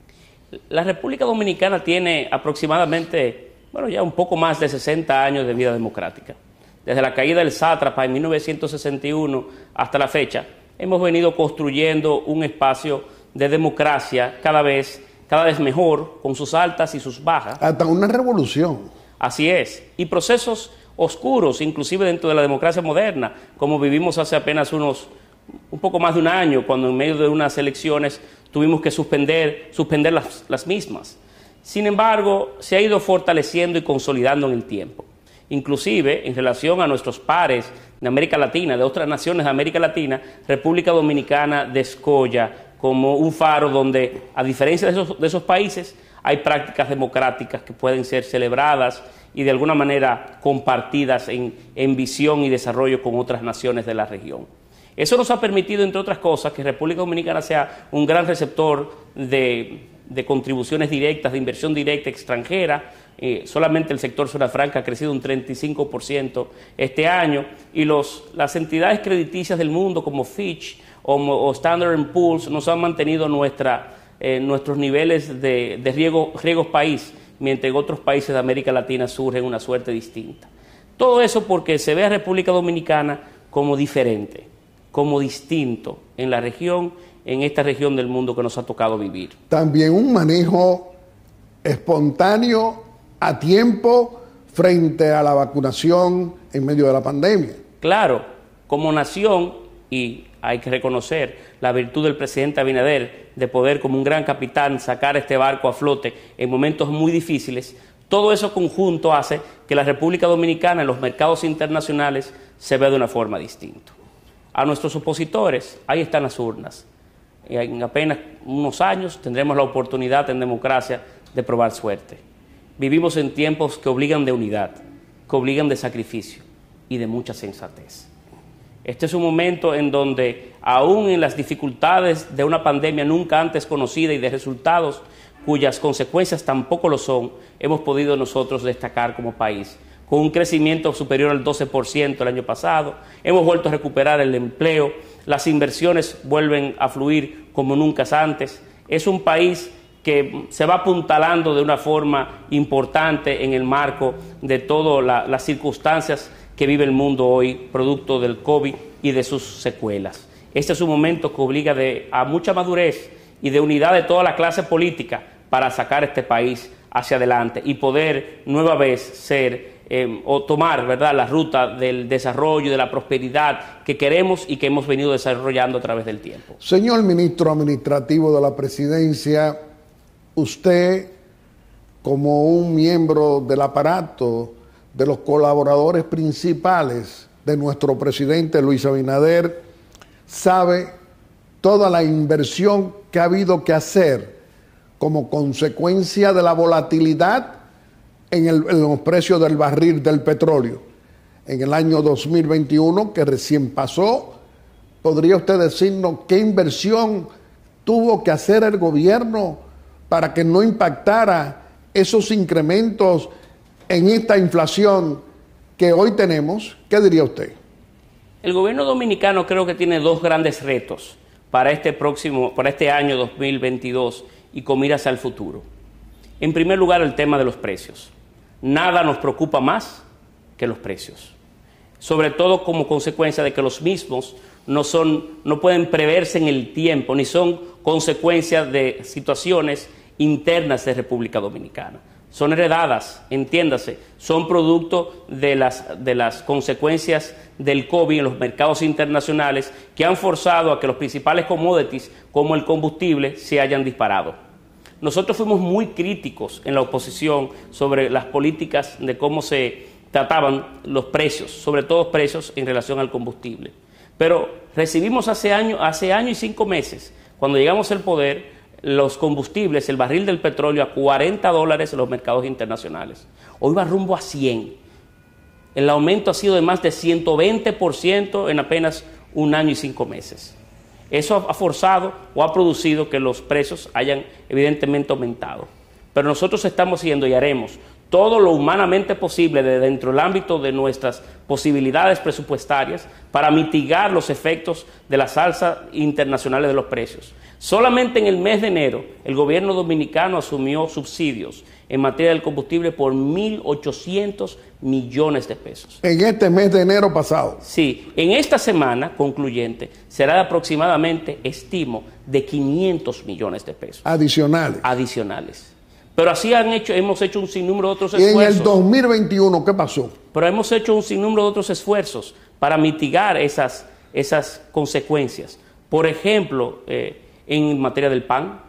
La República Dominicana tiene aproximadamente, bueno, ya un poco más de sesenta años de vida democrática. Desde la caída del sátrapa en mil novecientos sesenta y uno hasta la fecha, hemos venido construyendo un espacio de democracia cada vez, cada vez mejor, con sus altas y sus bajas. Hasta una revolución. Así es. Y procesos oscuros, inclusive dentro de la democracia moderna, como vivimos hace apenas unos, un poco más de un año, cuando en medio de unas elecciones tuvimos que suspender, suspender las, las mismas. Sin embargo, se ha ido fortaleciendo y consolidando en el tiempo. Inclusive, en relación a nuestros pares de América Latina, de otras naciones de América Latina, República Dominicana descolla como un faro donde, a diferencia de esos, de esos países, hay prácticas democráticas que pueden ser celebradas y de alguna manera compartidas en, en visión y desarrollo con otras naciones de la región. Eso nos ha permitido, entre otras cosas, que República Dominicana sea un gran receptor de, de contribuciones directas, de inversión directa extranjera. Eh, solamente el sector zona franca ha crecido un treinta y cinco por ciento este año, y los, las entidades crediticias del mundo como Fitch o, o Standard and Poor's nos han mantenido nuestra, eh, nuestros niveles de, de riesgo, riesgo país, mientras en otros países de América Latina surgen una suerte distinta. Todo eso porque se ve a República Dominicana como diferente, como distinto en la región, en esta región del mundo que nos ha tocado vivir. También un manejo espontáneo a tiempo frente a la vacunación en medio de la pandemia. Claro, como nación, y hay que reconocer la virtud del presidente Abinader de poder, como un gran capitán, sacar este barco a flote en momentos muy difíciles. Todo eso conjunto hace que la República Dominicana en los mercados internacionales se vea de una forma distinta. A nuestros opositores, ahí están las urnas. Y en apenas unos años tendremos la oportunidad en democracia de probar suerte. Vivimos en tiempos que obligan de unidad, que obligan de sacrificio y de mucha sensatez. Este es un momento en donde, aún en las dificultades de una pandemia nunca antes conocida y de resultados cuyas consecuencias tampoco lo son, hemos podido nosotros destacar como país, con un crecimiento superior al doce por ciento el año pasado. Hemos vuelto a recuperar el empleo, las inversiones vuelven a fluir como nunca antes. Es un país que se va apuntalando de una forma importante en el marco de todas la, las circunstancias que vive el mundo hoy, producto del COVID y de sus secuelas. Este es un momento que obliga de, a mucha madurez y de unidad de toda la clase política para sacar este país hacia adelante y poder nueva vez ser eh, o tomar, ¿verdad?, la ruta del desarrollo, de la prosperidad que queremos y que hemos venido desarrollando a través del tiempo. Señor ministro administrativo de la Presidencia, usted, como un miembro del aparato de los colaboradores principales de nuestro presidente Luis Abinader, sabe toda la inversión que ha habido que hacer como consecuencia de la volatilidad en, el, en los precios del barril del petróleo. En el año dos mil veintiuno, que recién pasó, ¿podría usted decirnos qué inversión tuvo que hacer el gobierno para que no impactara esos incrementos en esta inflación que hoy tenemos? ¿Qué diría usted? El gobierno dominicano creo que tiene dos grandes retos para este próximo, para este año dos mil veintidós y con miras al futuro. En primer lugar, el tema de los precios. Nada nos preocupa más que los precios, sobre todo como consecuencia de que los mismos no son, no pueden preverse en el tiempo, ni son consecuencia de situaciones internas de República Dominicana. Son heredadas, entiéndase, son producto de las, de las consecuencias del COVID en los mercados internacionales que han forzado a que los principales commodities, como el combustible, se hayan disparado. Nosotros fuimos muy críticos en la oposición sobre las políticas de cómo se trataban los precios, sobre todo precios en relación al combustible. Pero recibimos hace año, hace año y cinco meses, cuando llegamos al poder, los combustibles, el barril del petróleo a cuarenta dólares en los mercados internacionales. Hoy va rumbo a cien. El aumento ha sido de más de ciento veinte por ciento en apenas un año y cinco meses. Eso ha forzado o ha producido que los precios hayan evidentemente aumentado. Pero nosotros estamos haciendo y haremos todo lo humanamente posible de dentro del ámbito de nuestras posibilidades presupuestarias para mitigar los efectos de las alzas internacionales de los precios. Solamente en el mes de enero, el gobierno dominicano asumió subsidios en materia del combustible por mil ochocientos millones de pesos. En este mes de enero pasado. Sí, en esta semana concluyente será de aproximadamente, estimo, de quinientos millones de pesos. Adicionales. Adicionales. Pero así han hecho, hemos hecho un sinnúmero de otros esfuerzos. ¿Y en el dos mil veintiuno qué pasó? Pero hemos hecho un sinnúmero de otros esfuerzos para mitigar esas, esas consecuencias. Por ejemplo, eh, en materia del pan,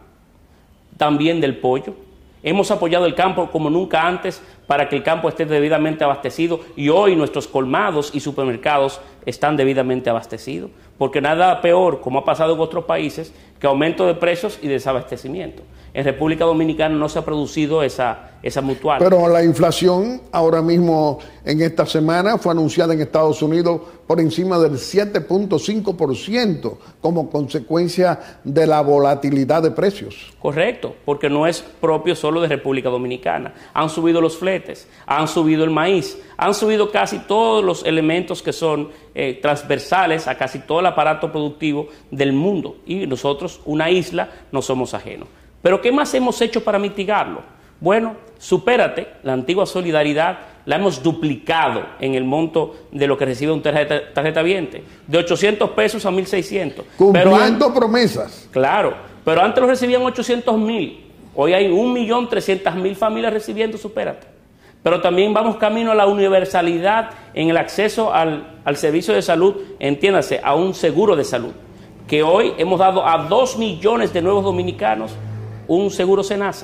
también del pollo. Hemos apoyado el campo como nunca antes para que el campo esté debidamente abastecido y hoy nuestros colmados y supermercados están debidamente abastecidos, porque nada peor, como ha pasado en otros países, que aumento de precios y desabastecimiento. En República Dominicana no se ha producido esa, esa mutual. Pero la inflación ahora mismo en esta semana fue anunciada en Estados Unidos por encima del siete punto cinco por ciento como consecuencia de la volatilidad de precios. Correcto, porque no es propio solo de República Dominicana. Han subido los fletes, han subido el maíz, han subido casi todos los elementos que son eh, transversales a casi todo el aparato productivo del mundo. Y nosotros, una isla, no somos ajenos. ¿Pero qué más hemos hecho para mitigarlo? Bueno, Supérate, la antigua solidaridad, la hemos duplicado en el monto de lo que recibe un tarjeta, tarjeta viente, de ochocientos pesos a mil seiscientos. Cumpliendo pero promesas. Claro, pero antes lo recibían ochocientos mil. Hoy hay un millón trescientas mil familias recibiendo Supérate. Pero también vamos camino a la universalidad en el acceso al, al servicio de salud, entiéndase, a un seguro de salud, que hoy hemos dado a dos millones de nuevos dominicanos un seguro Senasa.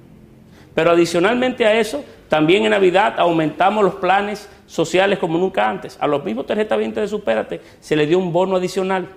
Pero adicionalmente a eso, también en Navidad aumentamos los planes sociales como nunca antes. A los mismos tarjetas veinte de Supérate se le dio un bono adicional.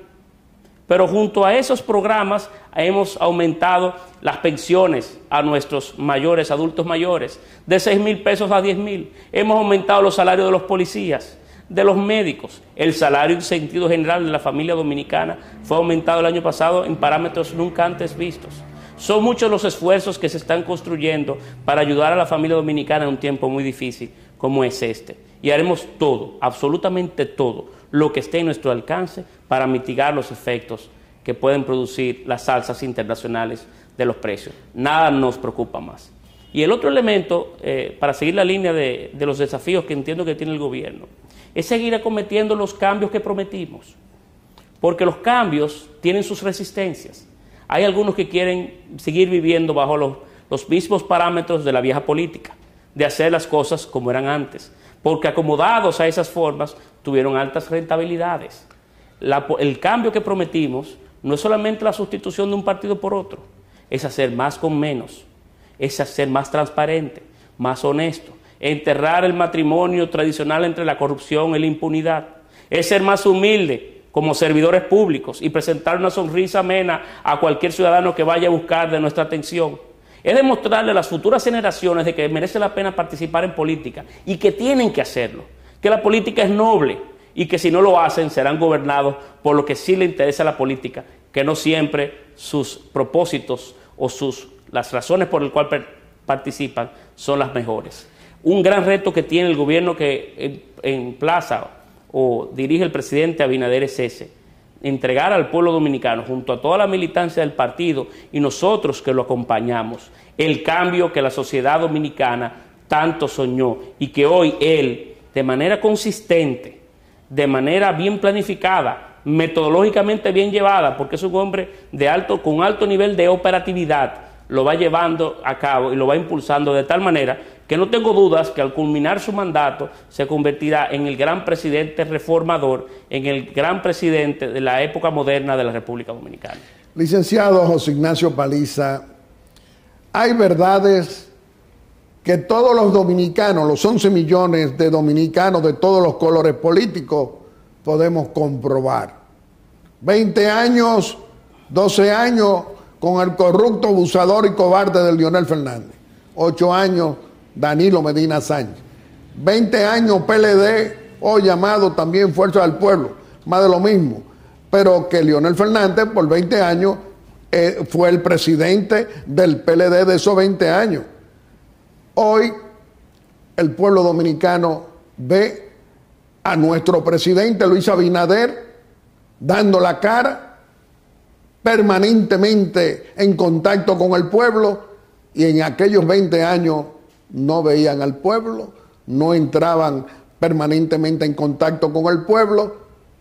Pero junto a esos programas hemos aumentado las pensiones a nuestros mayores, adultos mayores, de seis mil pesos a diez mil. Hemos aumentado los salarios de los policías, de los médicos. El salario en sentido general de la familia dominicana fue aumentado el año pasado en parámetros nunca antes vistos. Son muchos los esfuerzos que se están construyendo para ayudar a la familia dominicana en un tiempo muy difícil como es este. Y haremos todo, absolutamente todo, lo que esté en nuestro alcance para mitigar los efectos que pueden producir las alzas internacionales de los precios. Nada nos preocupa más. Y el otro elemento, eh, para seguir la línea de, de los desafíos que entiendo que tiene el gobierno, es seguir acometiendo los cambios que prometimos. Porque los cambios tienen sus resistencias. Hay algunos que quieren seguir viviendo bajo los, los mismos parámetros de la vieja política, de hacer las cosas como eran antes, porque acomodados a esas formas tuvieron altas rentabilidades. La, el cambio que prometimos no es solamente la sustitución de un partido por otro, es hacer más con menos, es hacer más transparente, más honesto, enterrar el matrimonio tradicional entre la corrupción y la impunidad, es ser más humilde como servidores públicos y presentar una sonrisa amena a cualquier ciudadano que vaya a buscar de nuestra atención. Es demostrarle a las futuras generaciones de que merece la pena participar en política y que tienen que hacerlo, que la política es noble y que si no lo hacen serán gobernados por lo que sí le interesa a la política, que no siempre sus propósitos o sus, las razones por las cuales participan son las mejores. Un gran reto que tiene el gobierno que emplaza o dirige el presidente Abinader es ese: entregar al pueblo dominicano, junto a toda la militancia del partido y nosotros que lo acompañamos, el cambio que la sociedad dominicana tanto soñó y que hoy él, de manera consistente, de manera bien planificada, metodológicamente bien llevada, porque es un hombre de alto, con alto nivel de operatividad, lo va llevando a cabo y lo va impulsando de tal manera que no tengo dudas que al culminar su mandato se convertirá en el gran presidente reformador, en el gran presidente de la época moderna de la República Dominicana. Licenciado José Ignacio Paliza, hay verdades que todos los dominicanos, los once millones de dominicanos de todos los colores políticos, podemos comprobar. veinte años, doce años con el corrupto, abusador y cobarde de Leonel Fernández. ocho años Danilo Medina Sánchez. veinte años P L D, o llamado también Fuerza del Pueblo, más de lo mismo. Pero que Leonel Fernández por veinte años eh, fue el presidente del P L D de esos veinte años. Hoy el pueblo dominicano ve a nuestro presidente Luis Abinader dando la cara, permanentemente en contacto con el pueblo, y en aquellos veinte años no veían al pueblo, no entraban permanentemente en contacto con el pueblo,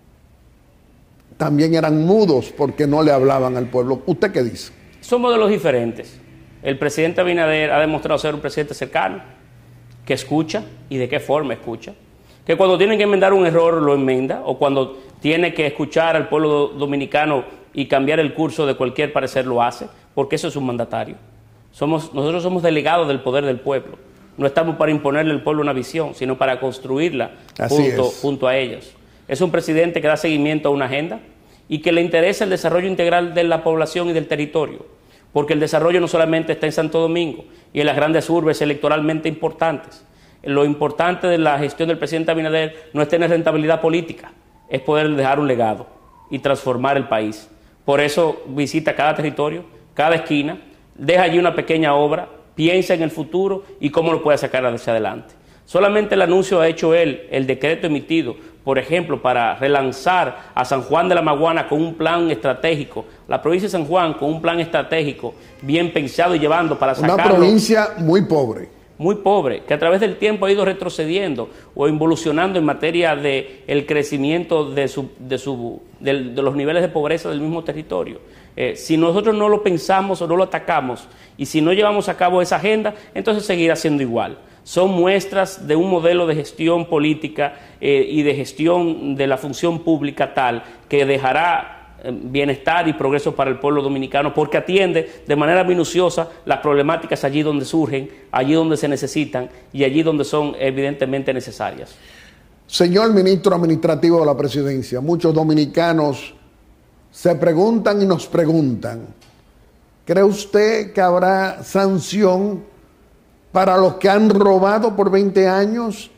también eran mudos porque no le hablaban al pueblo. ¿Usted qué dice? Son modelos diferentes. El presidente Abinader ha demostrado ser un presidente cercano, que escucha y de qué forma escucha, que cuando tiene que enmendar un error lo enmenda, o cuando tiene que escuchar al pueblo dominicano y cambiar el curso de cualquier parecer lo hace, porque eso es un mandatario. Somos, nosotros somos delegados del poder del pueblo. No estamos para imponerle al pueblo una visión, sino para construirla junto, junto a ellos. Es un presidente que da seguimiento a una agenda y que le interesa el desarrollo integral de la población y del territorio, porque el desarrollo no solamente está en Santo Domingo y en las grandes urbes electoralmente importantes. Lo importante de la gestión del presidente Abinader no es tener rentabilidad política, es poder dejar un legado y transformar el país. Por eso visita cada territorio, cada esquina, deja allí una pequeña obra, piensa en el futuro y cómo lo puede sacar hacia adelante. Solamente el anuncio ha hecho él, el decreto emitido, por ejemplo, para relanzar a San Juan de la Maguana con un plan estratégico, la provincia de San Juan con un plan estratégico bien pensado y llevando para sacarlo. Una provincia muy pobre. Muy pobre, que a través del tiempo ha ido retrocediendo o involucionando en materia de el crecimiento de, su, de, su, de, de los niveles de pobreza del mismo territorio. Eh, si nosotros no lo pensamos o no lo atacamos y si no llevamos a cabo esa agenda, entonces seguirá siendo igual. Son muestras de un modelo de gestión política eh, y de gestión de la función pública tal que dejará bienestar y progreso para el pueblo dominicano, porque atiende de manera minuciosa las problemáticas allí donde surgen, allí donde se necesitan y allí donde son evidentemente necesarias. Señor ministro administrativo de la presidencia, muchos dominicanos se preguntan y nos preguntan, ¿cree usted que habrá sanción para los que han robado por veinte años?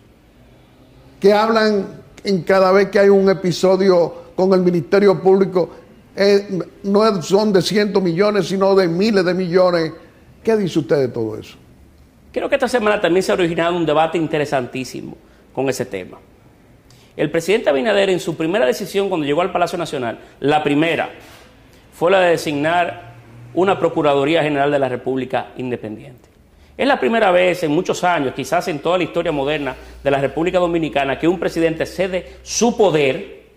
Que hablan en cada vez que hay un episodio con el Ministerio Público, eh, no son de cientos millones, sino de miles de millones. ¿Qué dice usted de todo eso? Creo que esta semana también se ha originado un debate interesantísimo con ese tema. El presidente Abinader, en su primera decisión cuando llegó al Palacio Nacional, la primera, fue la de designar una Procuraduría General de la República independiente. Es la primera vez en muchos años, quizás en toda la historia moderna de la República Dominicana, que un presidente cede su poder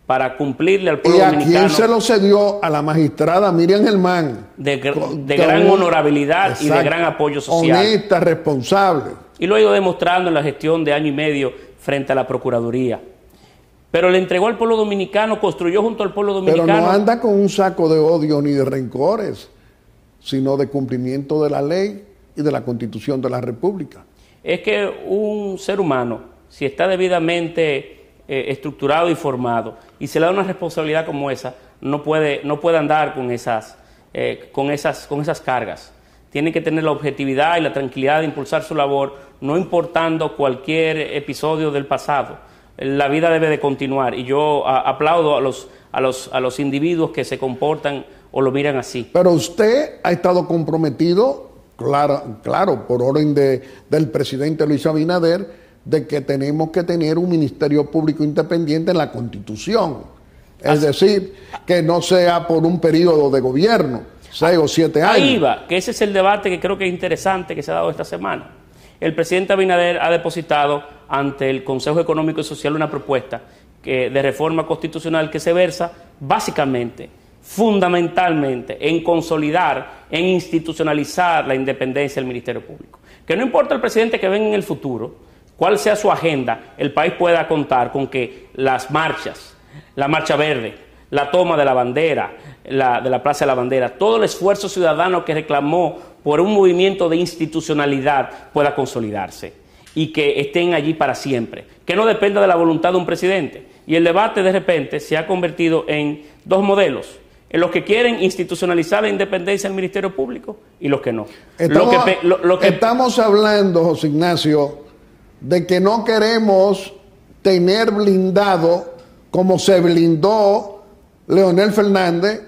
para cumplirle al pueblo ¿Y a dominicano. quién se lo cedió? A la magistrada Miriam Germán. De, de con, gran con, honorabilidad exacto, y de gran apoyo social. Honesta, responsable. Y lo ha ido demostrando en la gestión de año y medio frente a la Procuraduría. Pero le entregó al pueblo dominicano, construyó junto al pueblo dominicano. Pero no anda con un saco de odio ni de rencores, sino de cumplimiento de la ley y de la Constitución de la República. Es que un ser humano, si está debidamente eh, estructurado y formado, y se le da una responsabilidad como esa, no puede, no puede andar con esas, eh, con esas, con esas cargas. Tiene que tener la objetividad y la tranquilidad de impulsar su labor, no importando cualquier episodio del pasado. La vida debe de continuar, y yo a, aplaudo a los, a, los, a los individuos que se comportan o lo miran así. Pero usted ha estado comprometido, claro, claro por orden de, del presidente Luis Abinader, de que tenemos que tener un Ministerio Público independiente en la Constitución. Es así, decir, que no sea por un periodo de gobierno, seis o siete años. Ahí va, que ese es el debate que creo que es interesante que se ha dado esta semana. El presidente Abinader ha depositado ante el Consejo Económico y Social una propuesta que, de reforma constitucional que se versa básicamente, fundamentalmente, en consolidar, en institucionalizar la independencia del Ministerio Público. Que no importa el presidente que venga en el futuro, cuál sea su agenda, el país pueda contar con que las marchas, la marcha verde, la toma de la bandera, la, de la Plaza de la Bandera, todo el esfuerzo ciudadano que reclamó por un movimiento de institucionalidad pueda consolidarse y que estén allí para siempre, que no dependa de la voluntad de un presidente. Y el debate de repente se ha convertido en dos modelos, en los que quieren institucionalizar la independencia del Ministerio Público y los que no. Estamos, lo que, lo, lo que... estamos hablando, José Ignacio, de que no queremos tener blindado como se blindó Leonel Fernández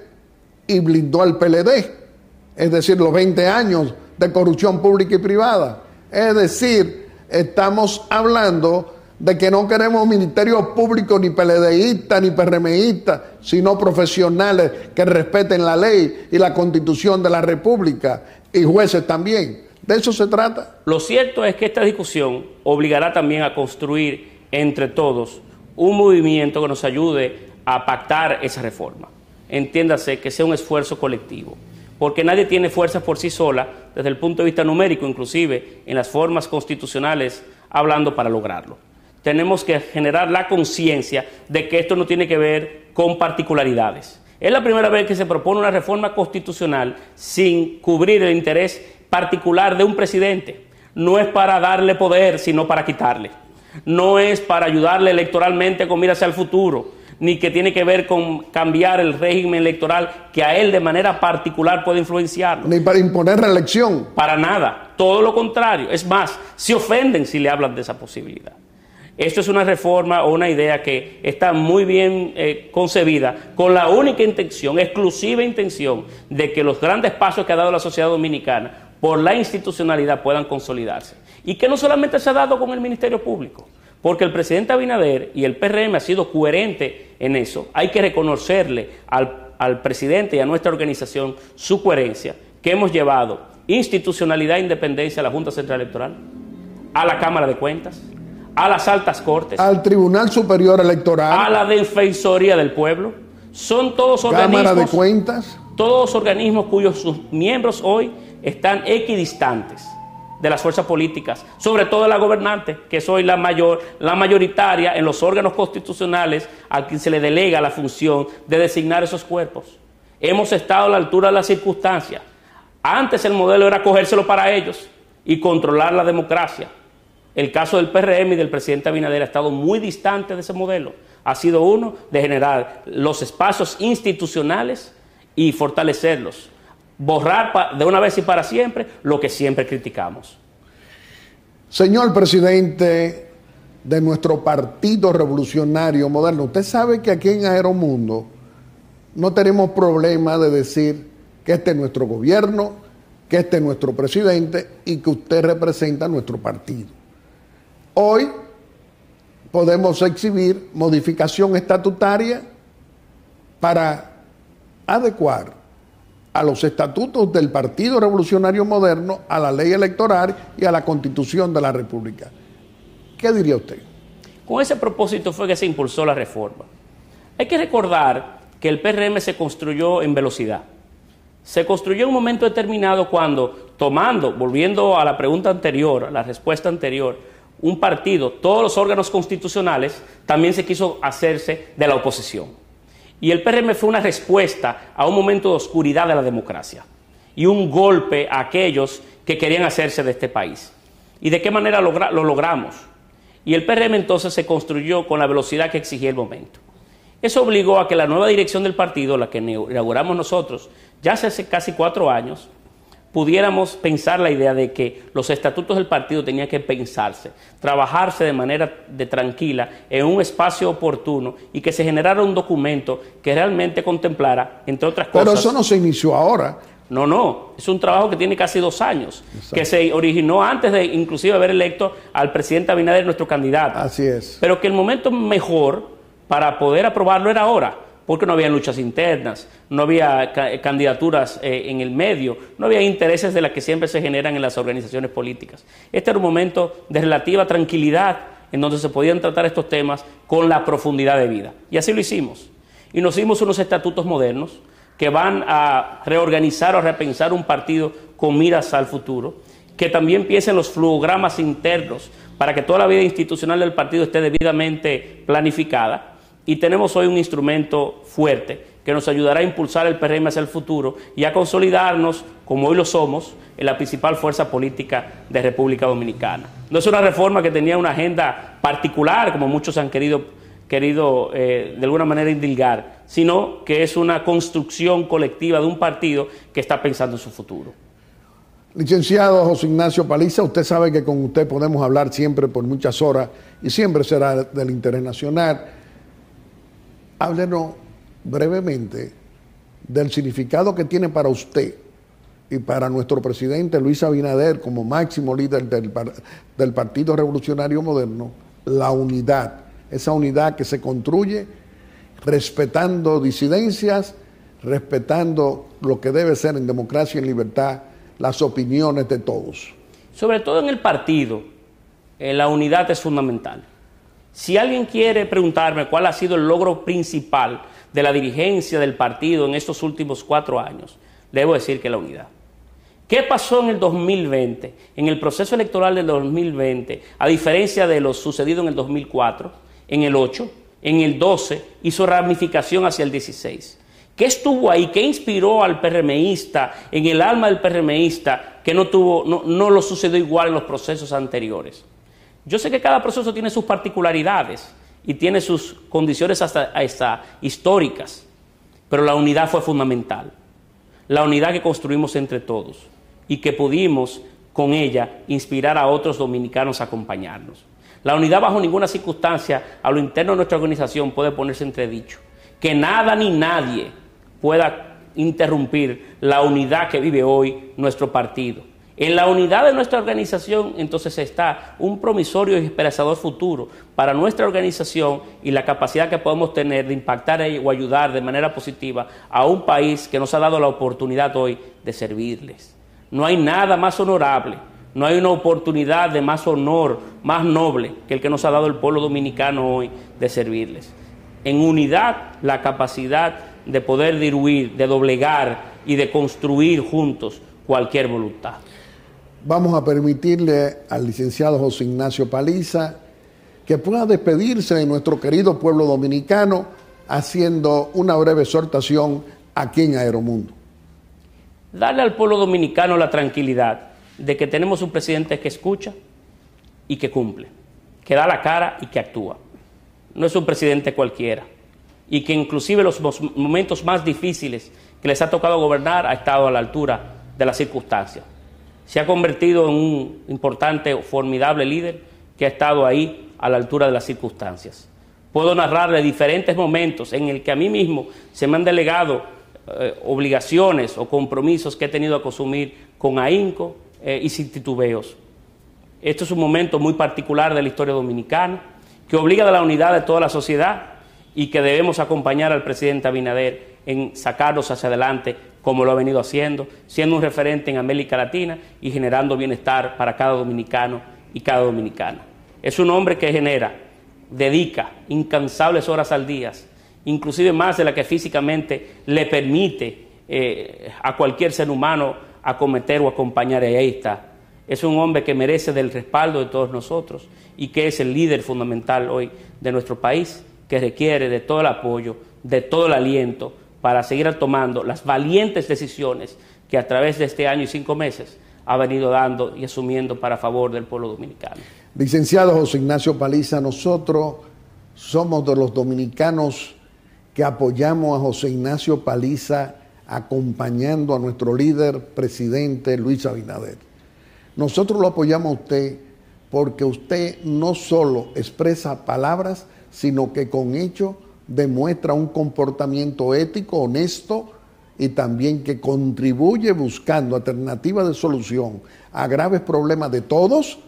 y blindó al P L D, es decir, los veinte años de corrupción pública y privada. Es decir, estamos hablando de que no queremos ministerios públicos ni PLDistas ni PRMistas, sino profesionales que respeten la ley y la Constitución de la República, y jueces también. ¿De eso se trata? Lo cierto es que esta discusión obligará también a construir entre todos un movimiento que nos ayude a pactar esa reforma. Entiéndase que sea un esfuerzo colectivo, porque nadie tiene fuerza por sí sola, desde el punto de vista numérico, inclusive en las formas constitucionales, hablando para lograrlo. Tenemos que generar la conciencia de que esto no tiene que ver con particularidades. Es la primera vez que se propone una reforma constitucional sin cubrir el interés particular de un presidente. No es para darle poder, sino para quitarle. No es para ayudarle electoralmente con miras al futuro, ni que tiene que ver con cambiar el régimen electoral que a él de manera particular puede influenciarlo. Ni para imponer reelección. Para nada, todo lo contrario. Es más, se ofenden si le hablan de esa posibilidad. Esto es una reforma o una idea que está muy bien eh, concebida, con la única intención, exclusiva intención, de que los grandes pasos que ha dado la sociedad dominicana por la institucionalidad puedan consolidarse. Y que no solamente se ha dado con el Ministerio Público, porque el presidente Abinader y el P R M ha sido coherente en eso. Hay que reconocerle al, al presidente y a nuestra organización su coherencia, que hemos llevado institucionalidad e independencia a la Junta Central Electoral, a la Cámara de Cuentas, a las altas cortes, al Tribunal Superior Electoral, a la Defensoría del Pueblo. Son todos organismos, Cámara de Cuentas, todos miembros cuyos sus miembros hoy están equidistantes de las fuerzas políticas, sobre todo de la gobernante, que es hoy la mayor, la mayoritaria en los órganos constitucionales a quien se le delega la función de designar esos cuerpos. Hemos estado a la altura de las circunstancias. Antes el modelo era cogérselo para ellos y controlar la democracia. El caso del P R M y del presidente Abinader ha estado muy distante de ese modelo. Ha sido uno de generar los espacios institucionales y fortalecerlos. Borrar de una vez y para siempre lo que siempre criticamos. Señor presidente de nuestro Partido Revolucionario Moderno, usted sabe que aquí en Aeromundo no tenemos problema de decir que este es nuestro gobierno, que este es nuestro presidente y que usted representa nuestro partido. Hoy podemos exhibir modificación estatutaria para adecuar a los estatutos del Partido Revolucionario Moderno, a la ley electoral y a la Constitución de la República. ¿Qué diría usted? Con ese propósito fue que se impulsó la reforma. Hay que recordar que el P R M se construyó en velocidad. Se construyó en un momento determinado cuando, tomando, volviendo a la pregunta anterior, a la respuesta anterior, un partido, todos los órganos constitucionales, también se quiso hacerse de la oposición. Y el P R M fue una respuesta a un momento de oscuridad de la democracia y un golpe a aquellos que querían hacerse de este país. ¿Y de qué manera logra- lo logramos? Y el P R M entonces se construyó con la velocidad que exigía el momento. Eso obligó a que la nueva dirección del partido, la que inauguramos nosotros, ya hace casi cuatro años, pudiéramos pensar la idea de que los estatutos del partido tenían que pensarse, trabajarse de manera de tranquila en un espacio oportuno y que se generara un documento que realmente contemplara, entre otras cosas... Pero eso no se inició ahora. No, no, es un trabajo que tiene casi dos años, exacto, que se originó antes de inclusive haber electo al presidente Abinader, nuestro candidato. Así es. Pero que el momento mejor para poder aprobarlo era ahora, porque no había luchas internas, no había ca candidaturas eh, en el medio, no había intereses de las que siempre se generan en las organizaciones políticas. Este era un momento de relativa tranquilidad en donde se podían tratar estos temas con la profundidad de vida. Y así lo hicimos. Y nos hicimos unos estatutos modernos que van a reorganizar o repensar un partido con miras al futuro, que también piensen los fluogramas internos para que toda la vida institucional del partido esté debidamente planificada. Y tenemos hoy un instrumento fuerte que nos ayudará a impulsar el P R M hacia el futuro y a consolidarnos, como hoy lo somos, en la principal fuerza política de República Dominicana. No es una reforma que tenía una agenda particular, como muchos han querido, querido eh, de alguna manera indilgar, sino que es una construcción colectiva de un partido que está pensando en su futuro. Licenciado José Ignacio Paliza, usted sabe que con usted podemos hablar siempre por muchas horas y siempre será del interés nacional. Háblenos brevemente del significado que tiene para usted y para nuestro presidente Luis Abinader como máximo líder del, del Partido Revolucionario Moderno, la unidad, esa unidad que se construye respetando disidencias, respetando lo que debe ser en democracia y en libertad las opiniones de todos. Sobre todo en el partido, eh, la unidad es fundamental. Si alguien quiere preguntarme cuál ha sido el logro principal de la dirigencia del partido en estos últimos cuatro años, le debo decir que la unidad. ¿Qué pasó en el dos mil veinte? En el proceso electoral del dos mil veinte, a diferencia de lo sucedido en el dos mil cuatro, en el ocho, en el doce, hizo ramificación hacia el dieciséis. ¿Qué estuvo ahí? ¿Qué inspiró al PRMista, en el alma del PRMista, que no, tuvo, no, no lo sucedió igual en los procesos anteriores? Yo sé que cada proceso tiene sus particularidades y tiene sus condiciones hasta, hasta históricas, pero la unidad fue fundamental. La unidad que construimos entre todos y que pudimos con ella inspirar a otros dominicanos a acompañarnos. La unidad bajo ninguna circunstancia a lo interno de nuestra organización puede ponerse entredicho. Que nada ni nadie pueda interrumpir la unidad que vive hoy nuestro partido. En la unidad de nuestra organización, entonces, está un promisorio y esperanzador futuro para nuestra organización y la capacidad que podemos tener de impactar o ayudar de manera positiva a un país que nos ha dado la oportunidad hoy de servirles. No hay nada más honorable, no hay una oportunidad de más honor, más noble que el que nos ha dado el pueblo dominicano hoy de servirles. En unidad, la capacidad de poder diluir, de doblegar y de construir juntos cualquier voluntad. Vamos a permitirle al licenciado José Ignacio Paliza que pueda despedirse de nuestro querido pueblo dominicano haciendo una breve exhortación aquí en Aeromundo. Darle al pueblo dominicano la tranquilidad de que tenemos un presidente que escucha y que cumple, que da la cara y que actúa. No es un presidente cualquiera y que inclusive los momentos más difíciles que les ha tocado gobernar ha estado a la altura de las circunstancias. Se ha convertido en un importante, formidable líder que ha estado ahí a la altura de las circunstancias. Puedo narrarle diferentes momentos en el que a mí mismo se me han delegado eh, obligaciones o compromisos que he tenido que asumir con ahínco eh, y sin titubeos. Esto es un momento muy particular de la historia dominicana que obliga a la unidad de toda la sociedad y que debemos acompañar al presidente Abinader en sacarlos hacia adelante como lo ha venido haciendo, siendo un referente en América Latina y generando bienestar para cada dominicano y cada dominicana. Es un hombre que genera, dedica incansables horas al día inclusive más de la que físicamente le permite eh, a cualquier ser humano acometer o acompañar. Y ahí está. Es un hombre que merece del respaldo de todos nosotros y que es el líder fundamental hoy de nuestro país, que requiere de todo el apoyo, de todo el aliento para seguir tomando las valientes decisiones que a través de este año y cinco meses ha venido dando y asumiendo para favor del pueblo dominicano. Licenciado José Ignacio Paliza, nosotros somos de los dominicanos que apoyamos a José Ignacio Paliza acompañando a nuestro líder presidente Luis Abinader. Nosotros lo apoyamos a usted porque usted no solo expresa palabras, sino que con hechos demuestra un comportamiento ético, honesto, y también que contribuye buscando alternativas de solución a graves problemas de todos,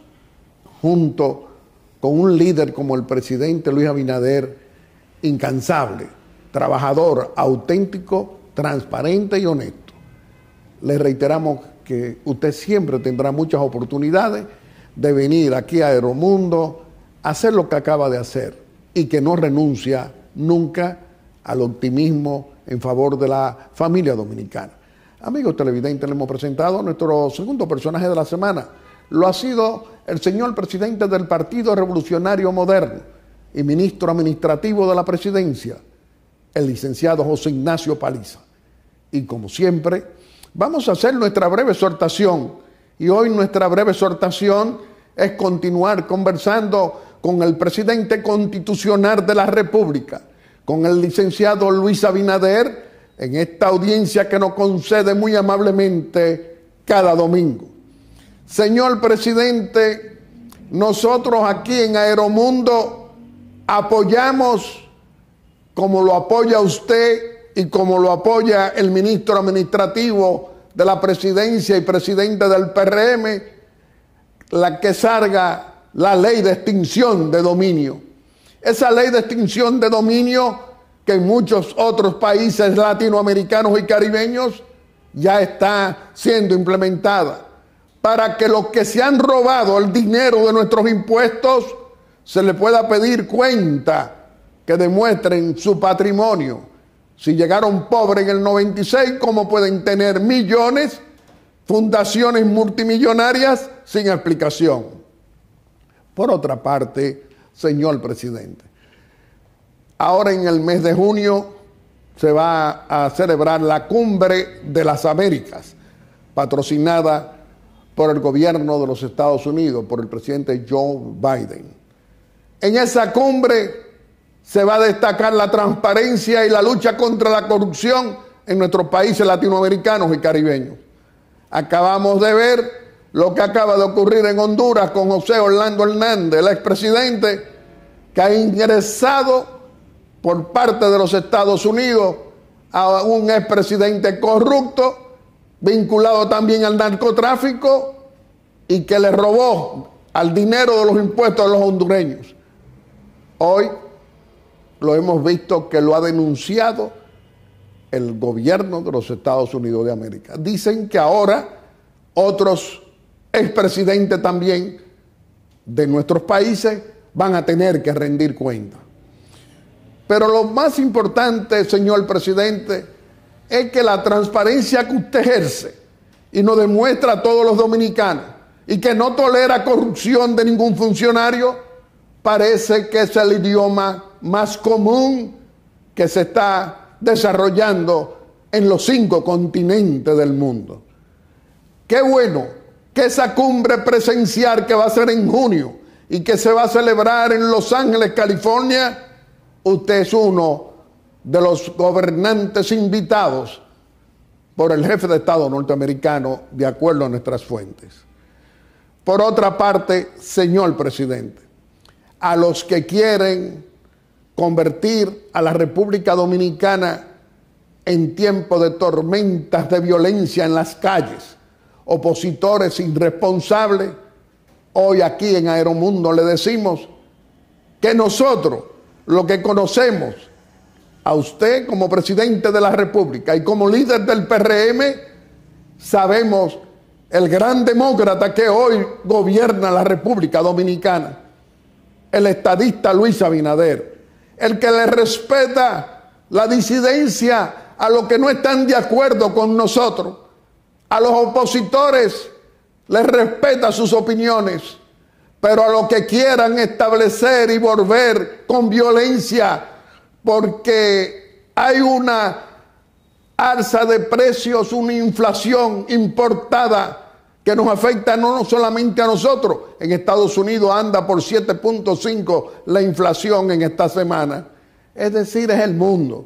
junto con un líder como el presidente Luis Abinader, incansable, trabajador, auténtico, transparente y honesto. Le reiteramos que usted siempre tendrá muchas oportunidades de venir aquí a Aeromundo a hacer lo que acaba de hacer y que no renuncia nunca al optimismo en favor de la familia dominicana. Amigos televidentes, le hemos presentado a nuestro segundo personaje de la semana. Lo ha sido el señor presidente del Partido Revolucionario Moderno y ministro administrativo de la presidencia, el licenciado José Ignacio Paliza. Y como siempre, vamos a hacer nuestra breve exhortación. Y hoy nuestra breve exhortación es continuar conversando con el presidente constitucional de la República, con el licenciado Luis Abinader, en esta audiencia que nos concede muy amablemente cada domingo. Señor presidente, nosotros aquí en Aeromundo apoyamos, como lo apoya usted y como lo apoya el ministro administrativo de la presidencia y presidente del P R M, la que salga la ley de extinción de dominio. Esa ley de extinción de dominio que en muchos otros países latinoamericanos y caribeños ya está siendo implementada, para que los que se han robado el dinero de nuestros impuestos se les pueda pedir cuenta, que demuestren su patrimonio. Si llegaron pobres en el noventa y seis, ¿cómo pueden tener millones, fundaciones multimillonarias sin explicación? Por otra parte, señor presidente, ahora en el mes de junio se va a celebrar la Cumbre de las Américas, patrocinada por el gobierno de los Estados Unidos, por el presidente Joe Biden. En esa cumbre se va a destacar la transparencia y la lucha contra la corrupción en nuestros países latinoamericanos y caribeños. Acabamos de ver lo que acaba de ocurrir en Honduras con José Orlando Hernández, el expresidente, que ha ingresado por parte de los Estados Unidos a un expresidente corrupto, vinculado también al narcotráfico, y que le robó al dinero de los impuestos de los hondureños. Hoy lo hemos visto que lo ha denunciado el gobierno de los Estados Unidos de América. Dicen que ahora otros expresidentes también de nuestros países van a tener que rendir cuenta. Pero lo más importante, señor presidente, es que la transparencia que usted ejerce y nos demuestra a todos los dominicanos y que no tolera corrupción de ningún funcionario, parece que es el idioma más común que se está desarrollando en los cinco continentes del mundo. Qué bueno que esa cumbre presencial que va a ser en junio y que se va a celebrar en Los Ángeles, California, usted es uno de los gobernantes invitados por el jefe de Estado norteamericano, de acuerdo a nuestras fuentes. Por otra parte, señor presidente, a los que quieren convertir a la República Dominicana en tiempo de tormentas de violencia en las calles, opositores irresponsables, hoy aquí en Aeromundo le decimos que nosotros, lo que conocemos a usted como presidente de la República y como líder del P R M, sabemos el gran demócrata que hoy gobierna la República Dominicana, el estadista Luis Abinader, el que le respeta la disidencia a los que no están de acuerdo con nosotros. A los opositores les respeta sus opiniones, pero a los que quieran establecer y volver con violencia porque hay una alza de precios, una inflación importada que nos afecta no solamente a nosotros. En Estados Unidos anda por siete punto cinco la inflación en esta semana. Es decir, es el mundo.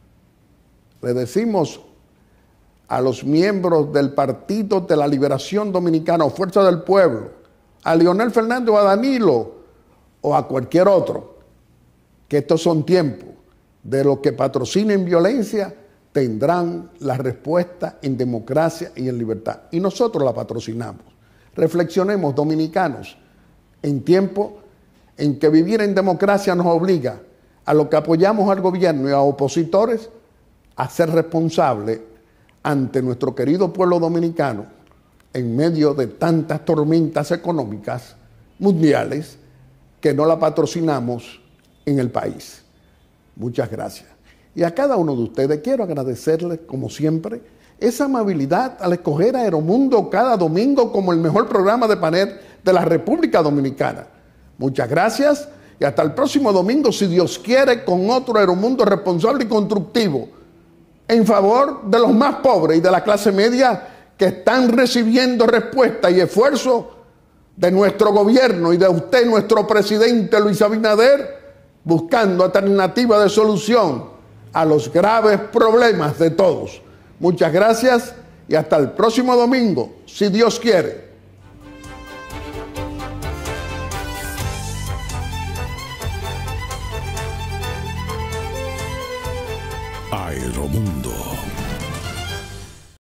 Le decimos a los miembros del Partido de la Liberación Dominicana o Fuerza del Pueblo, a Leonel Fernández o a Danilo o a cualquier otro, que estos son tiempos de los que patrocinen violencia tendrán la respuesta en democracia y en libertad. Y nosotros la patrocinamos. Reflexionemos, dominicanos, en tiempo en que vivir en democracia nos obliga a los que apoyamos al gobierno y a opositores a ser responsables ante nuestro querido pueblo dominicano en medio de tantas tormentas económicas mundiales que no la patrocinamos en el país. Muchas gracias. Y a cada uno de ustedes quiero agradecerles, como siempre, esa amabilidad al escoger a Aeromundo cada domingo como el mejor programa de panel de la República Dominicana. Muchas gracias y hasta el próximo domingo, si Dios quiere, con otro Aeromundo responsable y constructivo en favor de los más pobres y de la clase media que están recibiendo respuesta y esfuerzo de nuestro gobierno y de usted, nuestro presidente Luis Abinader, buscando alternativas de solución a los graves problemas de todos. Muchas gracias y hasta el próximo domingo, si Dios quiere. Aeromundo.